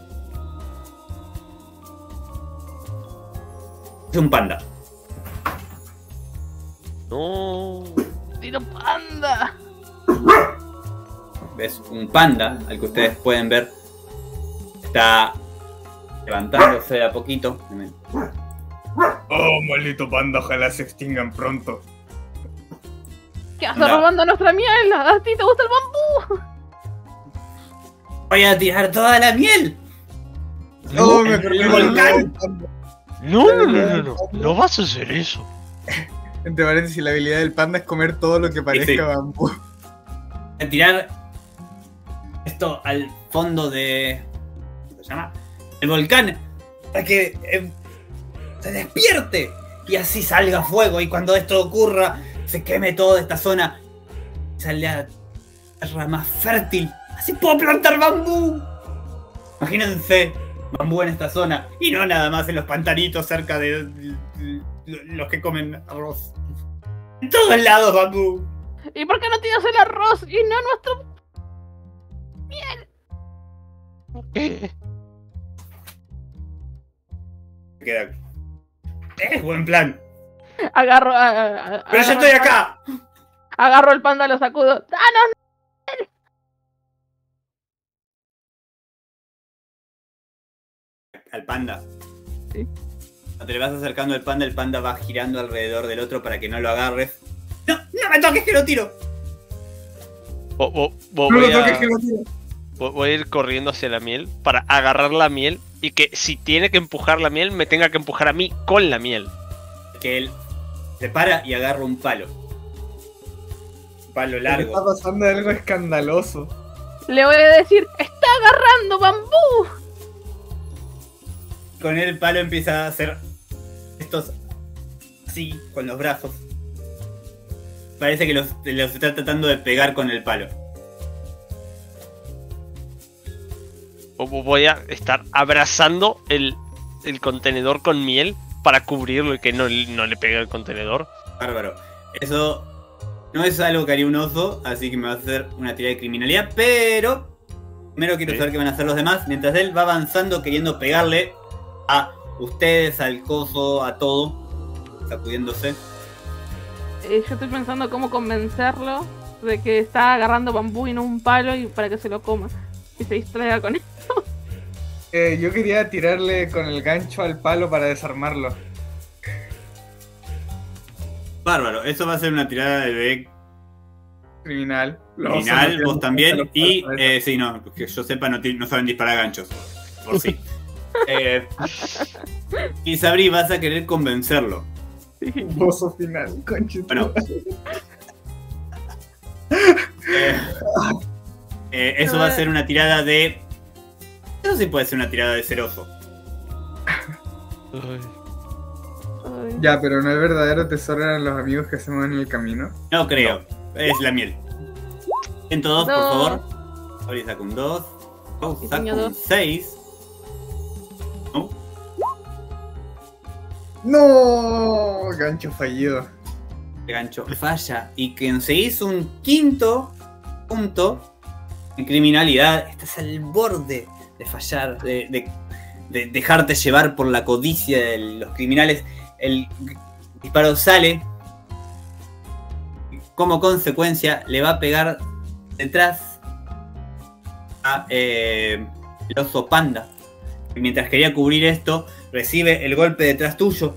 Es un panda. No. ¡Tiro panda! Ves un panda al que ustedes pueden ver. Está levantándose de a poquito. Oh, maldito panda, ojalá se extingan pronto. ¿Qué haces Anda. robando nuestra miel? ¿A ti te gusta el bambú? Voy a tirar toda la miel. Oh, me el perdí volcán. No, no, no, no, no. No vas a hacer eso. Entre paréntesis, la habilidad del panda es comer todo lo que parezca sí. bambú. Voy a tirar esto al fondo de... ¿Cómo se llama? El volcán. Para que eh, se despierte. Y así salga fuego. Y cuando esto ocurra, se queme toda esta zona. Y salga tierra más fértil. Así puedo plantar bambú. Imagínense bambú en esta zona. Y no nada más en los pantanitos cerca de los que comen arroz. En todos lados bambú. ¿Y por qué no tiras el arroz y no nuestro...? ¿Qué? Queda. Es buen plan. Agarro. a- a- a- Pero yo agarro estoy el panda- acá. Agarro el panda, lo sacudo. ¡Ah, no! Al panda. Sí. Cuando te le vas acercando al panda, el panda va girando alrededor del otro para que no lo agarres. ¡No! ¡No me toques que lo tiro! Vo- vo- vo- No voy, lo toques a, que lo tiro. vo- voy a ir corriendo hacia la miel para agarrar la miel y que si tiene que empujar la miel, me tenga que empujar a mí con la miel. Que él se para y agarra un palo. Un palo Está largo. pasando algo escandaloso. Le voy a decir: ¡está agarrando bambú! Con el palo empieza a hacer estos así, con los brazos. Parece que los, los está tratando de pegar con el palo. Vo- vo- Voy a estar abrazando el, el contenedor con miel para cubrirlo y que no, no le pegue el contenedor. Bárbaro. Eso no es algo que haría un oso, así que me va a hacer una tirada de criminalidad, pero primero quiero Sí. saber qué van a hacer los demás, mientras él va avanzando queriendo pegarle a ustedes, al coso, a todo, sacudiéndose. Eh, yo estoy pensando cómo convencerlo de que está agarrando bambú y no un palo y para que se lo coma y se distraiga con él. Eh, yo quería tirarle con el gancho al palo para desarmarlo. Bárbaro, eso va a ser una tirada de Criminal. Los osos no criminal, tienen vos mucho también, palo y para eso. eh, sí, no, que yo sepa no, ti- no saben disparar ganchos. Por sí. eh, y Sabri, vas a querer convencerlo. Oso final, conchito. Bueno. Eh, eh, eso va a ser una tirada de. Eso sí puede ser una tirada de ser oso. Ay. Ay. Ya, pero no es verdadero tesoro eran los amigos que se mueven en el camino. No creo, es la miel. ciento dos, por No. favor. Sabri saca un dos. Pau Sí, saca señor, un dos. seis. No, ¡No! Gancho fallido. el gancho falla. Y conseguís un quinto punto en criminalidad. Estás al borde de fallar, de, de- de dejarte llevar por la codicia de los criminales. El disparo sale. Como consecuencia, le va a pegar detrás a eh, el oso panda. Y mientras quería cubrir esto, recibe el golpe detrás tuyo.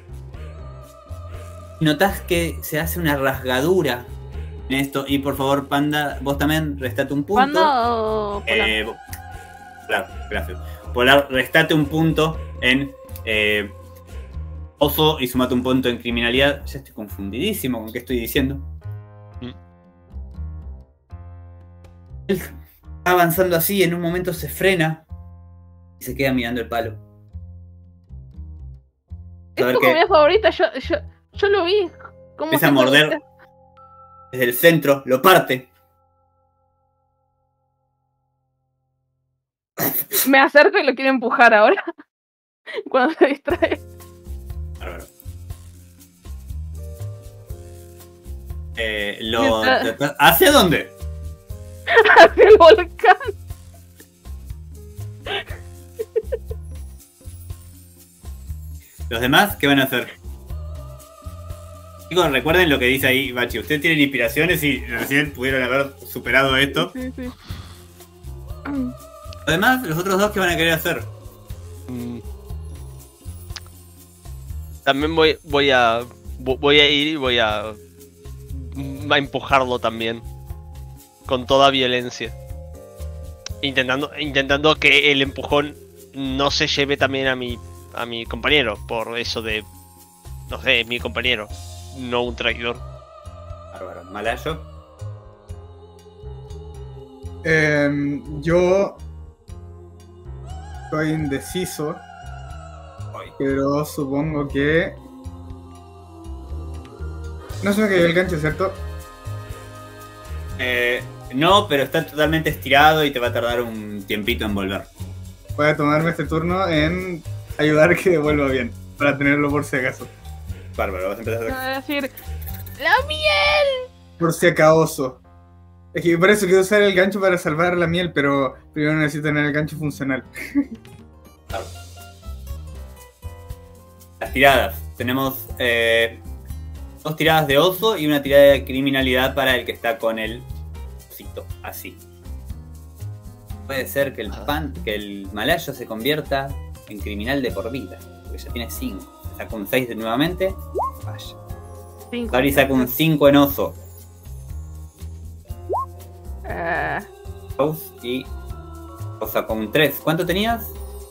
Notás que se hace una rasgadura en esto. Y por favor, panda, vos también restate un punto. ¿Panda o polar? Eh, bo- Polar, gracias. Polar, restate un punto en eh, oso y sumate un punto en criminalidad. Ya estoy confundidísimo con qué estoy diciendo. Mm. Él está avanzando así, en un momento se frena y se queda mirando el palo. Es A ver tu qué- comida favorita, yo, yo, yo lo vi. ¿Cómo Empieza a se morder desde el centro, lo parte. Me acerco y lo quiero empujar ahora. Cuando se distrae. Bárbaro. Eh, lo, Mientras- ¿Hacia dónde? Hacia el volcán. ¿Los demás qué van a hacer? Chicos, recuerden lo que dice ahí Bachi. Ustedes tienen inspiraciones y recién pudieron haber superado esto. Sí, sí. Los demás, los otros dos, ¿qué van a querer hacer? Mm. También voy, voy a vo- voy a ir y voy a, a empujarlo también con toda violencia, intentando intentando que el empujón no se lleve también a mi a mi compañero, por eso de no sé, mi compañero, no un traidor. Bárbaro. Malayo. Em, yo estoy indeciso, Hoy. pero supongo que... No se me cayó el gancho, ¿cierto? Eh, no, pero está totalmente estirado y te va a tardar un tiempito en volver. Voy a tomarme este turno en ayudar a que devuelva bien, para tenerlo por si acaso. Bárbaro, vas a empezar a... Va a decir: ¡la miel! Por si acaso. Es que por eso quiero usar el gancho para salvar la miel, pero primero necesito tener el gancho funcional. Las tiradas. Tenemos eh, dos tiradas de oso y una tirada de criminalidad para el que está con el osito, así. Puede ser que el pan, que el malayo se convierta en criminal de por vida, porque ya tiene cinco. Saca un seis de nuevamente, falla. Cinco. Gary saca un cinco en oso. Eh, Faust y Faust sacó un tres. ¿Cuánto tenías?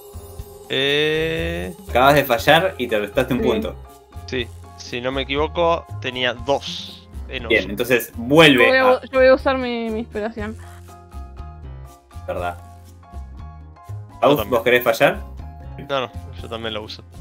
Eh, Acabas de fallar y te restaste un Sí. punto. sí, si no me equivoco, tenía dos en oso. Bien, entonces yo, vuelve voy a, a... yo voy a usar mi, mi inspiración. ¿Verdad? Faust, también. ¿vos querés fallar? No, no, yo también lo uso.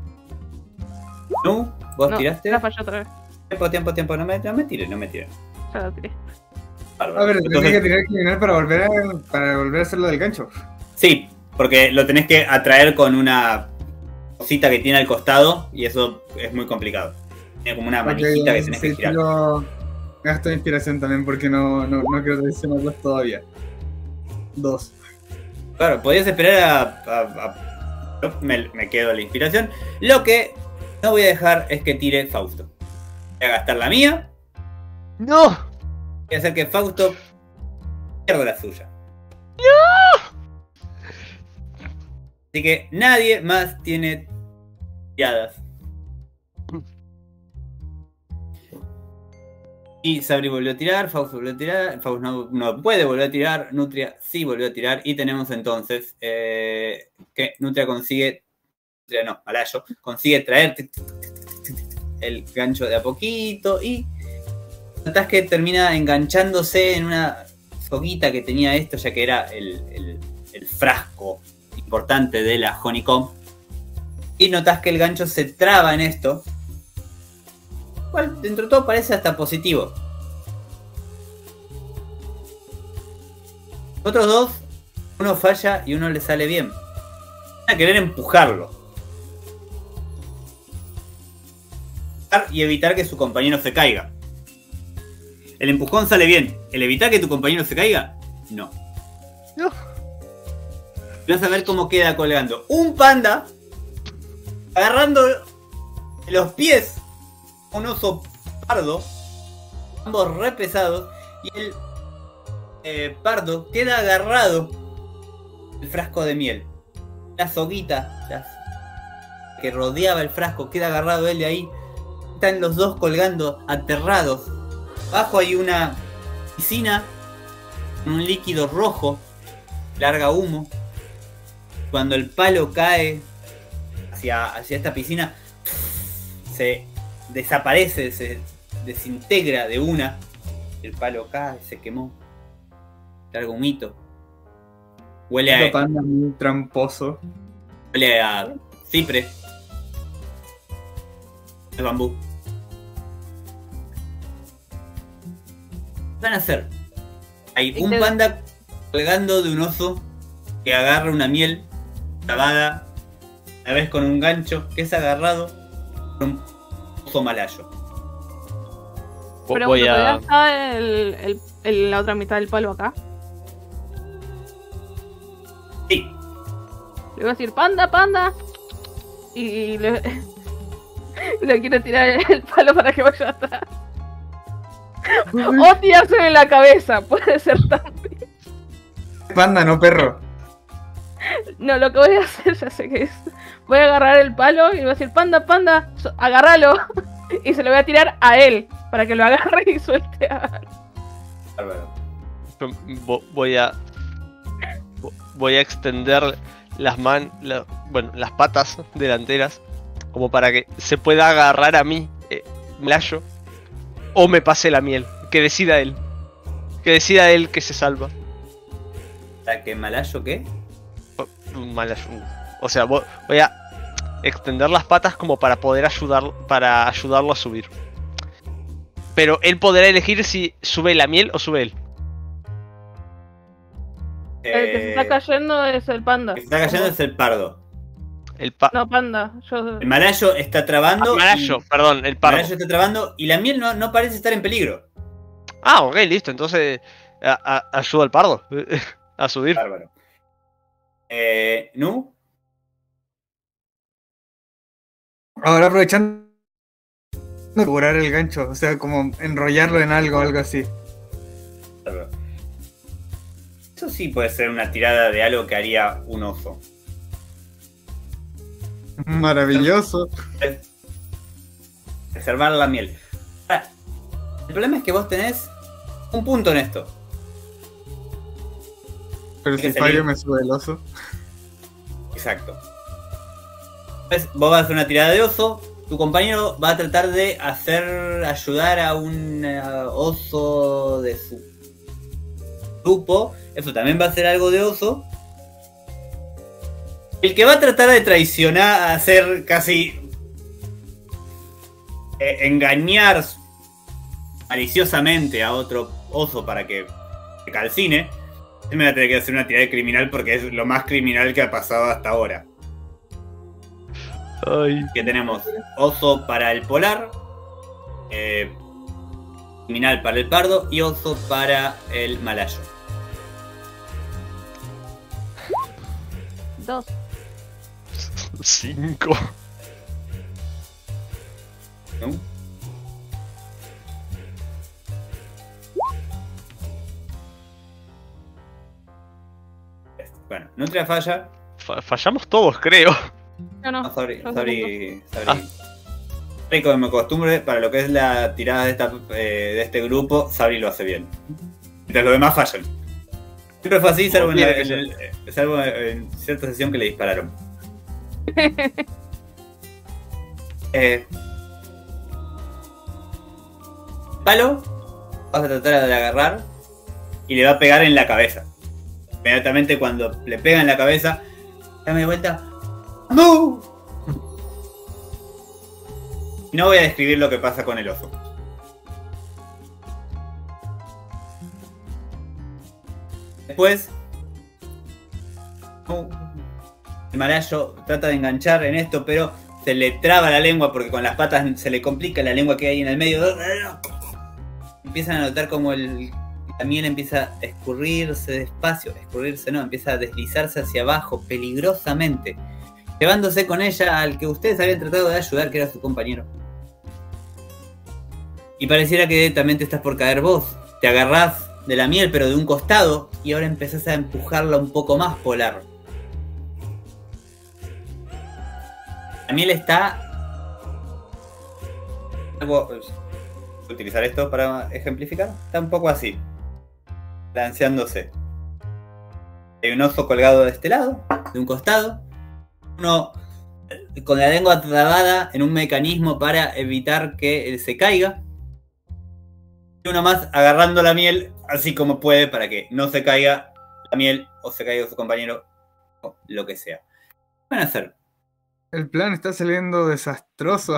¿No? ¿Vos No, tiraste? la fallé otra vez. Tiempo, tiempo, tiempo. No me, no me tires, no me tires. Ya la tiré. Bárbaro. A ver, tenés Entonces, que tirar criminal para volver a, para volver a hacer lo del gancho. sí, porque lo tenés que atraer con una cosita que tiene al costado y eso es muy complicado. Tiene como una manijita Ok, que tenés sí, que girar. tiro- gasto de inspiración también porque no, no, no quiero traicionarlos todavía. Dos. Claro, podías esperar a... a- a- yo me, me quedo la inspiración. Lo que no voy a dejar es que tire Fausto. Voy a gastar la mía. ¡No! Voy a hacer que Fausto pierda la suya. Así que nadie más tiene tiradas. Y Sabri volvió a tirar, Faust volvió a tirar, Faust no, no puede volver a tirar, Nutria sí volvió a tirar y tenemos entonces eh, que Nutria consigue, Nutria no, Malayo, consigue traer el gancho de a poquito y notás que termina enganchándose en una soguita que tenía esto, ya que era el, el, el frasco importante de la Honeycomb. Y notás que el gancho se traba en esto, cual dentro de todo parece hasta positivo. Los otros dos, uno falla y uno le sale bien. Van a querer empujarlo y evitar que su compañero se caiga. El empujón sale bien. El evitar que tu compañero se caiga, no. No. Vas a ver cómo queda colgando un panda agarrando los pies un oso pardo, ambos re pesados, y el eh, pardo queda agarrado el frasco de miel. La soguita la, que rodeaba el frasco queda agarrado él de ahí. Están los dos colgando aterrados. Abajo hay una piscina con un líquido rojo, larga humo. Cuando el palo cae hacia, hacia esta piscina, se desaparece, se desintegra de una. El palo cae, se quemó. Largo humito. Huele Otro a, panda muy tramposo. huele a cipre. El bambú. ¿Qué van a hacer? Hay un panda colgando de un oso que agarra una miel clavada, a la vez con un gancho que es agarrado por un oso malayo. Vo- Pero Voy ¿todavía a. está el, el, el- la otra mitad del palo acá? Sí, Le voy a decir, panda, panda. Y le, le quiero tirar el palo para que vaya atrás. O tirárselo en la cabeza, puede ser también. Panda, no perro. No, lo que voy a hacer ya sé que es. Voy a agarrar el palo y le voy a decir, panda, panda, so- agárralo. Y se lo voy a tirar a él, para que lo agarre y suelte a... bárbaro. vo- Voy a. vo- Voy a extender las man. la- bueno, las patas delanteras. Como para que se pueda agarrar a mí, eh, Malayo. O me pase la miel. Que decida él. Que decida él que se salva. ¿Para que malayo qué? Malayo. O sea, vo- voy a extender las patas como para poder ayudar, para ayudarlo a subir. Pero él podrá elegir si sube la miel o sube él. El que se está cayendo es el panda. El que se está cayendo es el pardo. El pa No, panda. Yo... El malayo está trabando. Ah, Malayo, y- perdón, el El pardo. malayo está trabando y la miel no, no parece estar en peligro. Ah, ok, listo. Entonces A- a- ayuda al pardo a subir. Bárbaro. Eh, ¿Nu? Ahora aprovechando de curar el gancho, o sea, como enrollarlo en algo, algo así. Bárbaro. Eso sí puede ser una tirada de algo que haría un oso. Maravilloso. Preservar la miel. Ahora, el problema es que vos tenés un punto en esto. Pero Hay que si salir. fallo me sube el oso. Exacto. Entonces, vos vas a hacer una tirada de oso. Tu compañero va a tratar de hacer ayudar a un eh, oso de su grupo. Eso también va a ser algo de oso. El que va a tratar de traicionar, a hacer casi eh, engañar maliciosamente a otro oso para que se calcine. Él me va a tener que hacer una tirada de criminal porque es lo más criminal que ha pasado hasta ahora. Ay. Que tenemos oso para el polar, eh, criminal para el pardo y oso para el malayo. Dos. Cinco. ¿No? Bueno, Nutria falla. Fa- fallamos todos, creo. No, no. No, sorry, no sorry, sorry. Ah. Sorry, como me costumbre, para lo que es la tirada de, esta, eh, de este grupo, Sabri lo hace bien. Mientras los demás fallan. Siempre fue así, salvo, en, la- en el- eh, salvo en cierta sesión que le dispararon. eh, Palo, vas a tratar de agarrar y le va a pegar en la cabeza. Inmediatamente cuando le pega en la cabeza, dame de vuelta. ¡No! No voy a describir lo que pasa con el oso. Después, el malayo trata de enganchar en esto, pero se le traba la lengua porque con las patas se le complica la lengua que hay en el medio. Empiezan a notar como el, la miel empieza a escurrirse despacio, escurrirse no, empieza a deslizarse hacia abajo peligrosamente, llevándose con ella al que ustedes habían tratado de ayudar, que era su compañero. Y pareciera que también te estás por caer vos. Te agarrás de la miel, pero de un costado, y ahora empezás a empujarla un poco más, Polar. La miel está... ¿Puedo utilizar esto para ejemplificar? Está un poco así, balanceándose. Hay un oso colgado de este lado, de un costado. Uno con la lengua trabada en un mecanismo para evitar que se caiga. Y uno más agarrando la miel así como puede para que no se caiga la miel o se caiga su compañero o lo que sea. ¿Qué van a hacer? El plan está saliendo desastroso.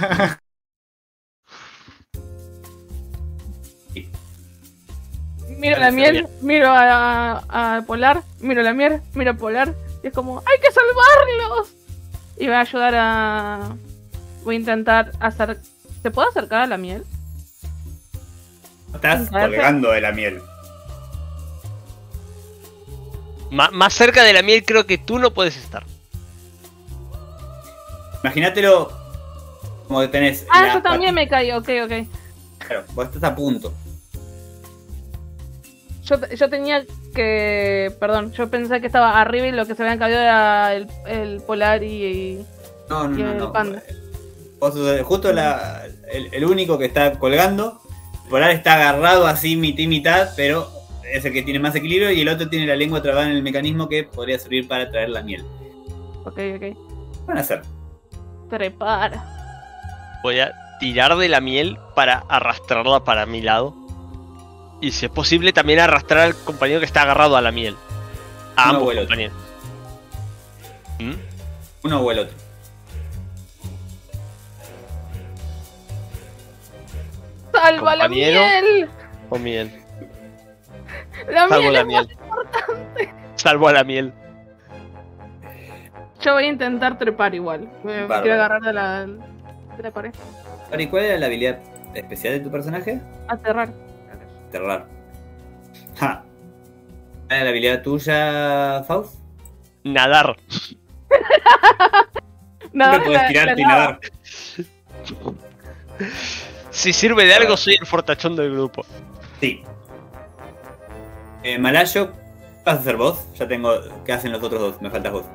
Miro la miel, miro a, a, a Polar, miro la miel, miro a Polar, y es como, ¡hay que salvarlos! Y voy a ayudar a... Voy a intentar hacer... ¿Se puede acercar a la miel? Estás colgando de la miel. Ma- más cerca de la miel creo que tú no puedes estar. Imagínatelo como que tenés... Ah, la yo también pati- me caí, ok, ok. Claro, vos estás a punto. Yo, yo tenía que... Perdón, yo pensé que estaba arriba y lo que se habían caído era el, el Polar y... y- No, no, Y no, el no. panda. Vos sos justo la, el, el único que está colgando. Polar está agarrado así mitad y mitad, pero es el que tiene más equilibrio y el otro tiene la lengua trabada en el mecanismo que podría servir para traer la miel. Ok, ok. ¿Qué van a hacer? Trepar. Voy a tirar de la miel para arrastrarla para mi lado. Y si es posible también arrastrar al compañero que está agarrado a la miel. A Uno ambos o el otro. compañeros. ¿Mm? Uno o el otro. ¡Salva la Compañero. miel! O miel. La Salvo miel la es miel. más importante. Salvo a la miel. Yo voy a intentar trepar igual. Me, me Bárbaro. quiero agarrar de la, de la pared. Ari, ¿cuál era la habilidad especial de tu personaje? Aterrar. Aterrar. Ja. ¿Cuál es la habilidad tuya, Faust? Nadar. No, Siempre puedes la- tirarte y la- nadar. Si sirve de algo, soy el fortachón del grupo. Sí. Eh, Malayo, ¿qué vas a hacer vos? Ya tengo. ¿Qué hacen los otros dos? Me faltas vos.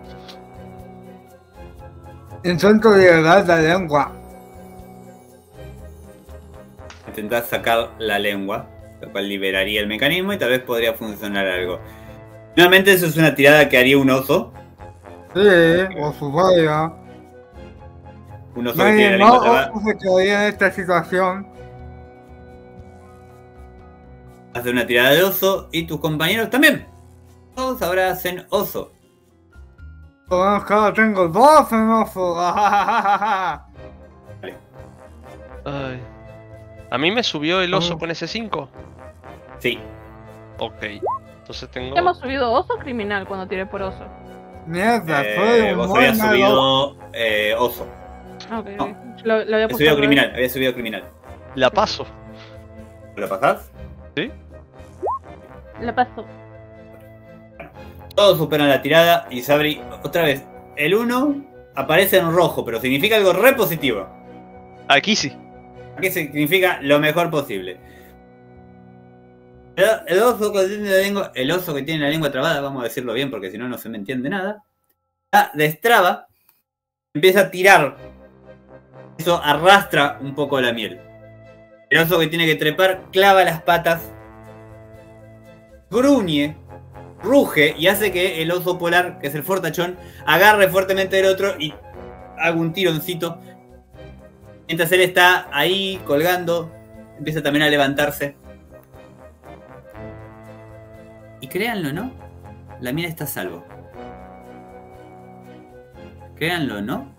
Intento liberar la lengua. Intentás sacar la lengua, lo cual liberaría el mecanismo y tal vez podría funcionar algo. Finalmente eso es una tirada que haría un oso. Sí, por supuesto. Un oso que tiene Nadie la no lengua trabada. se quedaría en esta situación. Hace una tirada de oso y tus compañeros también. Todos ahora hacen oso. Bueno, claro, tengo dos enosos. Ay. ¿A mí me subió el oso Oh. con ese cinco? Sí. Ok. Entonces tengo... ¿Hemos subido oso o criminal cuando tiré por oso? Mierda, Eh, soy un vos muy habías malo. subido eh, oso. Ah, ok, No. ok. Lo, lo había Habías puesto subido al revés. criminal. Habías subido criminal. La paso. ¿Lo pasás? La paso. Todos superan la tirada y Sabri, otra vez, el uno aparece en rojo, pero significa algo re positivo. Aquí sí. Aquí significa lo mejor posible. El, el oso que tiene la lengua, el oso que tiene la lengua trabada, vamos a decirlo bien porque si no no se me entiende nada, la destraba, empieza a tirar. Eso arrastra un poco la miel. El oso que tiene que trepar clava las patas, gruñe, ruge y hace que el oso polar, que es el fortachón, agarre fuertemente del otro y haga un tironcito. Mientras él está ahí colgando, empieza también a levantarse. Y créanlo o no, la miel está a salvo. Créanlo o no,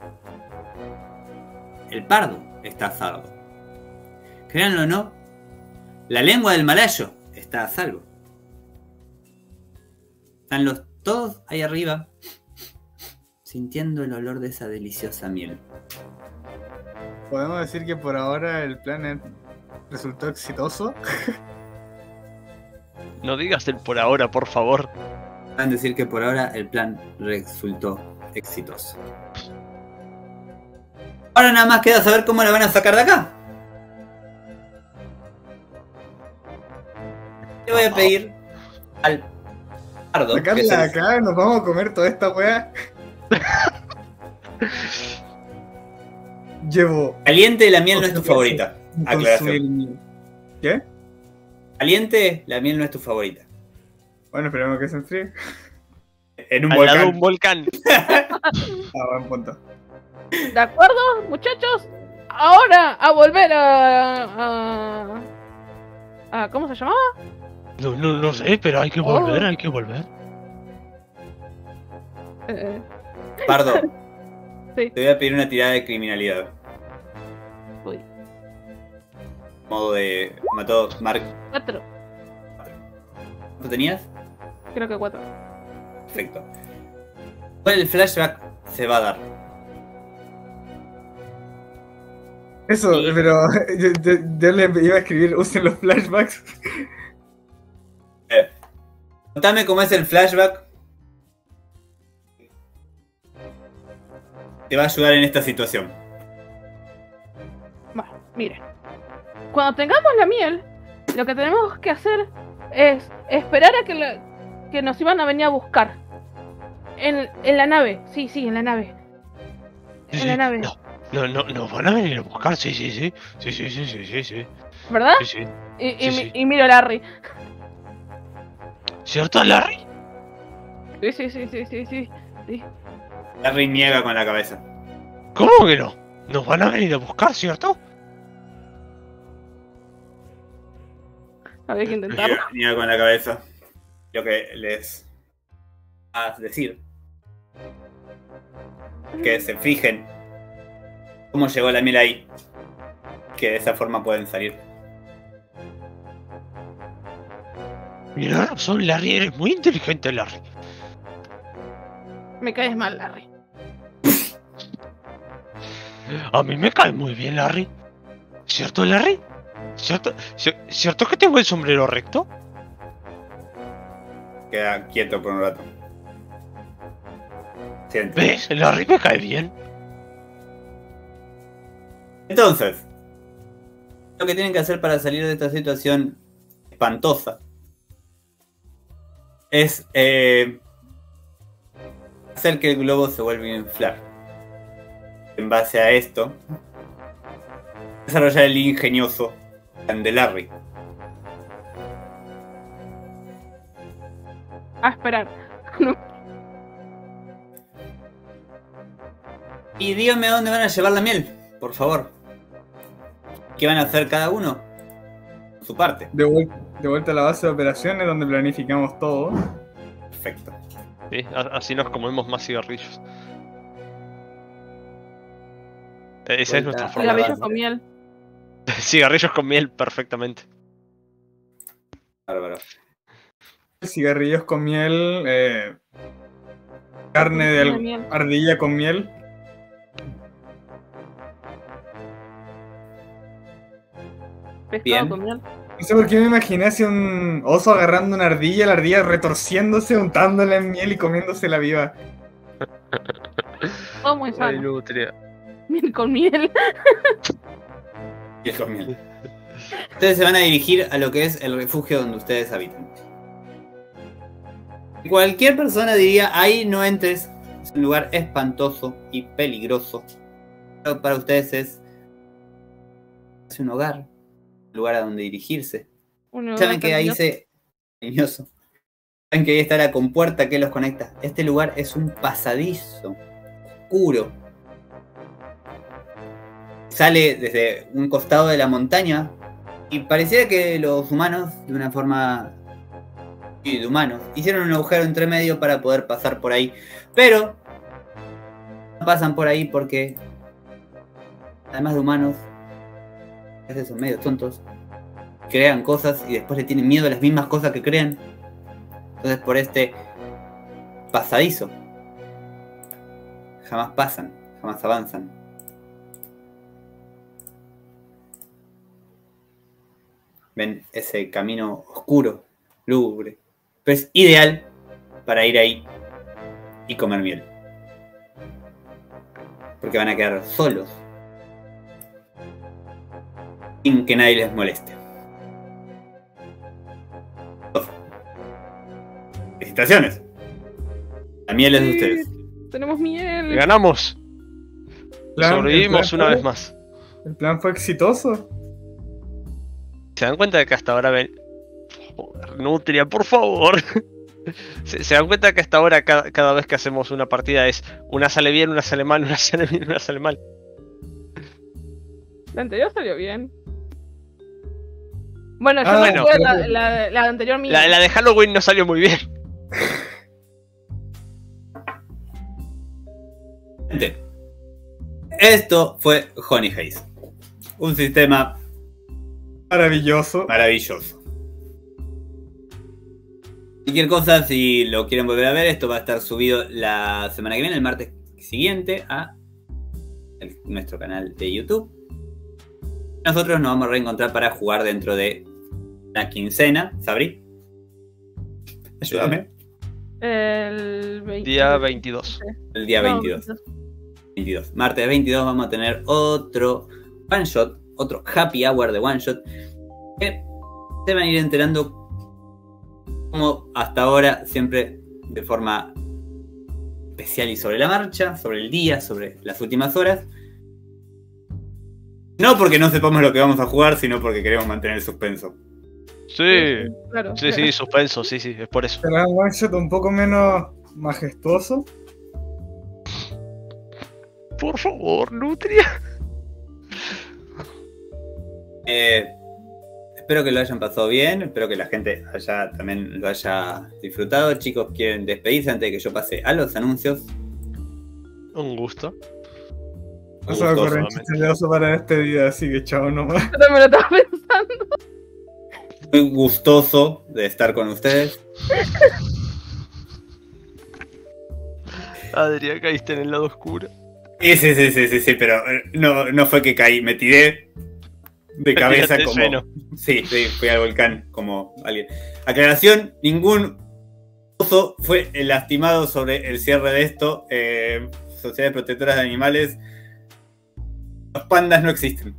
el pardo está a salvo. Créanlo o no, la lengua del malayo está a salvo. Están los todos ahí arriba, sintiendo el olor de esa deliciosa miel. Podemos decir que por ahora el plan es- resultó exitoso. No digas el por ahora, por favor. Van a decir que por ahora el plan resultó exitoso. Ahora nada más queda saber cómo la van a sacar de acá. Le voy a pedir al pardo. que es Sacarla de el- acá, nos vamos a comer toda esta weá. Llevo. Caliente, la miel no es tu Ocho favorita. Aclaración. consumir miel. ¿Qué? Caliente, la miel no es tu favorita. Bueno, esperemos que se enfríe. En un Al lado de volcán. un volcán. Ah, buen punto. ¿De acuerdo, muchachos? Ahora a volver a, a, a- ¿cómo se llamaba? No, no, no sé, pero hay que Oh. volver, hay que volver. Eh, Pardo. Sí. Te voy a pedir una tirada de criminalidad. uy, Modo de. Mató Mark. cuatro. ¿Lo tenías? Creo que cuatro. Perfecto. ¿Cuál el flashback se va a dar? Eso, Sí. pero yo, yo- yo le iba a escribir, usen los flashbacks. Contame cómo es el flashback. Te va a ayudar en esta situación. Bueno, miren. Cuando tengamos la miel, lo que tenemos que hacer es esperar a que, la- que nos iban a venir a buscar. En, en la nave, sí, sí, en la nave. Sí, En sí. la nave, No, no, no, nos van a venir a buscar, sí, sí, sí. Sí, sí, sí, sí, sí, sí. ¿verdad? Sí, sí. Y, y sí, mi- sí. y miro a Larry. ¿Cierto, Larry? Sí, sí, sí, sí, sí, sí. sí. Larry niega con la cabeza. ¿Cómo que no? Nos van a venir a buscar, ¿cierto? Había que intentarlo. Niega, niega con la cabeza. Lo que les va a decir que se fijen cómo llegó la miel ahí. Que de esa forma pueden salir. Mira razón, Larry, eres muy inteligente, Larry. Me caes mal, Larry. A mí me cae muy bien, Larry. ¿Cierto, Larry? ¿Cierto, ci- ¿Cierto que tengo el sombrero recto? queda quieto por un rato. Siente. ¿Ves? El Larry me cae bien. Entonces, lo que tienen que hacer para salir de esta situación espantosa es eh, hacer que el globo se vuelva a inflar. En base a esto, desarrollar el ingenioso plan de Larry. A esperar. Y díganme a dónde van a llevar la miel, por favor. ¿Qué van a hacer cada uno? Su parte. De, vuel- de vuelta a la base de operaciones donde planificamos todo. Perfecto. Sí, a- así nos comemos más cigarrillos. E- Esa es Vuelta nuestra a forma. la Cigarrillos base. con miel. Cigarrillos con miel, perfectamente. Bárbaro. Cigarrillos con miel, eh, carne de al- miel. ardilla con miel. Pescado Bien. con miel. No sé por qué me imaginé así un oso agarrando una ardilla, la ardilla retorciéndose, untándola en miel y comiéndosela viva. Todo muy Ay, sano. nutria. Miel con miel. Y es con miel. Ustedes se van a dirigir a lo que es el refugio donde ustedes habitan. Cualquier persona diría, ahí no entres, es un lugar espantoso y peligroso. Pero para ustedes es, es un hogar, un lugar a donde dirigirse. Uno Saben que ahí cariñoso. se... Cariñoso. Saben que ahí está la compuerta que los conecta. Este lugar es un pasadizo oscuro. Sale desde un costado de la montaña y pareciera que los humanos, de una forma sí, de humanos, hicieron un agujero entre medio para poder pasar por ahí. Pero no pasan por ahí porque, además de humanos, a veces son medio tontos, crean cosas y después le tienen miedo a las mismas cosas que crean. Entonces por este pasadizo jamás pasan, jamás avanzan. Ven ese camino oscuro, lúgubre, pero es ideal para ir ahí y comer miel. Porque van a quedar solos, sin que nadie les moleste. Felicitaciones. La miel es de Sí, ustedes. Tenemos miel. Ganamos. Plan- Sobrevivimos el plan una fue- vez más. El plan fue exitoso. ¿Se dan cuenta de que hasta ahora ven... Joder, Nutria, por favor. ¿Se, se dan cuenta que hasta ahora cada, cada vez que hacemos una partida es una sale bien, una sale mal, una sale bien, una sale mal? La anterior salió bien. Bueno, yo Ah, no bueno. jugué la, la, la anterior mía. La, la de Halloween no salió muy bien. Gente, esto fue Honey Haze. Un sistema Maravilloso. maravilloso. Cualquier cosa, si lo quieren volver a ver, esto va a estar subido la semana que viene, el martes siguiente, a el- nuestro canal de YouTube. Nosotros nos vamos a reencontrar para jugar dentro de una quincena. ¿Sabrí? Ayúdame. El veinte. Día veintidós. El día No, veintidós. veintidós. Martes veintidós vamos a tener otro one shot, otro happy hour de one shot, que se van a ir enterando como hasta ahora, siempre de forma especial y sobre la marcha, sobre el día, sobre las últimas horas. No porque no sepamos lo que vamos a jugar, sino porque queremos mantener el suspenso. Sí, Claro. sí, sí, suspenso, sí, sí, es por eso. Será un one shot un poco menos majestuoso. Por favor, Nutria. Eh, espero que lo hayan pasado bien, espero que la gente haya, también lo haya disfrutado. Chicos, ¿quieren despedirse antes de que yo pase a los anuncios? Un gusto. No se me Gustoso, ocurren chistes de oso para despedida, así que chao nomás. Yo también lo estaba pensando. Muy gustoso de estar con ustedes. Adrián, caíste en el lado oscuro. Sí, sí, sí, sí, sí, sí, pero eh, no, no fue que caí, me tiré de cabeza tiraste como... lleno. Sí, sí, fui al volcán como alguien. Aclaración, ningún Oso fue el lastimado sobre el cierre de esto. Eh, Sociedades Protectoras de Animales. Los pandas no existen.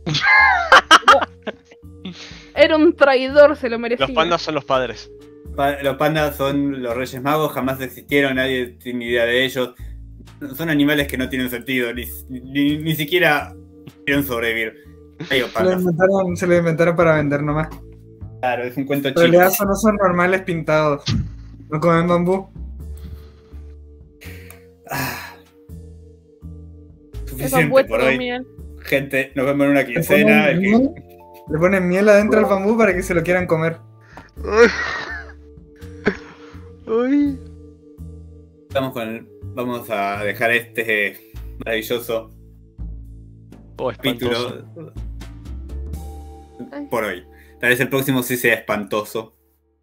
Era un traidor, se lo merecía. Los pandas son los padres. Pa- Los pandas son los Reyes Magos, jamás existieron, nadie tiene idea de ellos. Son animales que no tienen sentido, ni, ni, ni siquiera quieren sobrevivir. Ellos Se lo, pandas. inventaron, se lo inventaron para vender nomás. Claro, es un cuento En realidad chico. no son normales pintados. No comen bambú. Ah. Eso Suficiente puesto por hoy. miel. Gente, nos vemos en una Le quincena. ponen, el que- miel, le ponen miel adentro al bambú para que se lo quieran comer. Uy. Estamos con el- Vamos a dejar este maravilloso Oh, espantoso. capítulo Ay. por hoy. Tal vez el próximo sí sea espantoso.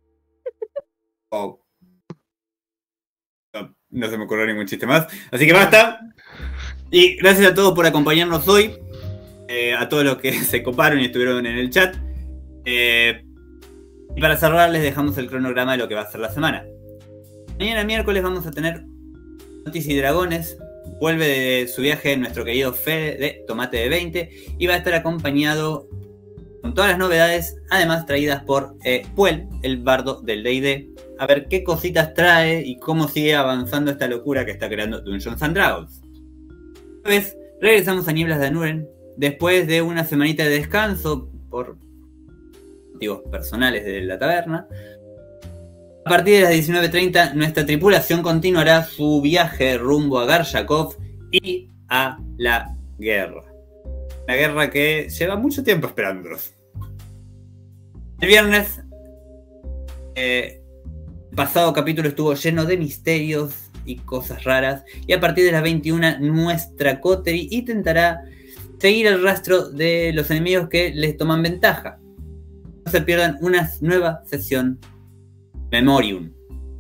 O no, no se me ocurrió ningún chiste más. Así que basta. Y gracias a todos por acompañarnos hoy. Eh, a todos los que se coparon y estuvieron en el chat. Eh, y para cerrar les dejamos el cronograma de lo que va a ser la semana. Mañana miércoles vamos a tener Noticias y Dragones. Vuelve de su viaje nuestro querido Fede de Tomate de veinte. Y va a estar acompañado con todas las novedades, además traídas por eh, Puel, el bardo del D and D. A ver qué cositas trae y cómo sigue avanzando esta locura que está creando Dungeons and Dragons. Esta vez regresamos a Nieblas de Anuren después de una semanita de descanso por motivos personales de la taberna. A partir de las diecinueve treinta nuestra tripulación continuará su viaje rumbo a Garjakov y a la guerra. La guerra que lleva mucho tiempo esperándonos. El viernes, eh, el pasado capítulo estuvo lleno de misterios y cosas raras. Y a partir de las veintiuna, nuestra Coterie intentará seguir el rastro de los enemigos que les toman ventaja. No se pierdan una nueva sesión Memorium.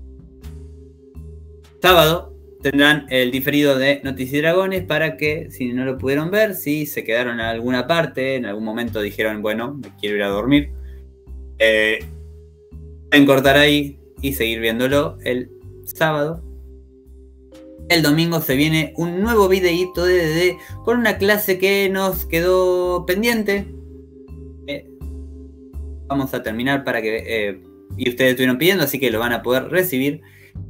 Sábado tendrán el diferido de Noticias y Dragones para que, si no lo pudieron ver, si se quedaron en alguna parte, en algún momento dijeron, bueno, me quiero ir a dormir, eh, pueden cortar ahí y seguir viéndolo el sábado. El domingo se viene un nuevo videíto de D D con una clase que nos quedó pendiente. Eh, vamos a terminar para que... Eh, y ustedes estuvieron pidiendo, así que lo van a poder recibir.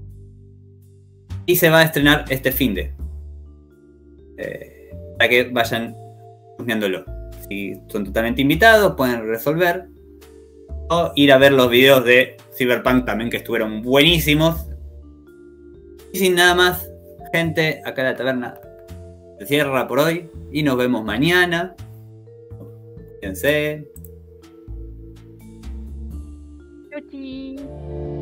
Y se va a estrenar este finde. Eh, para que vayan buscándolo. Si son totalmente invitados, pueden resolver. O ir a ver los videos de Cyberpunk también, que estuvieron buenísimos. Y sin nada más, gente, acá la taberna se cierra por hoy. Y nos vemos mañana. Fíjense. Chuchi.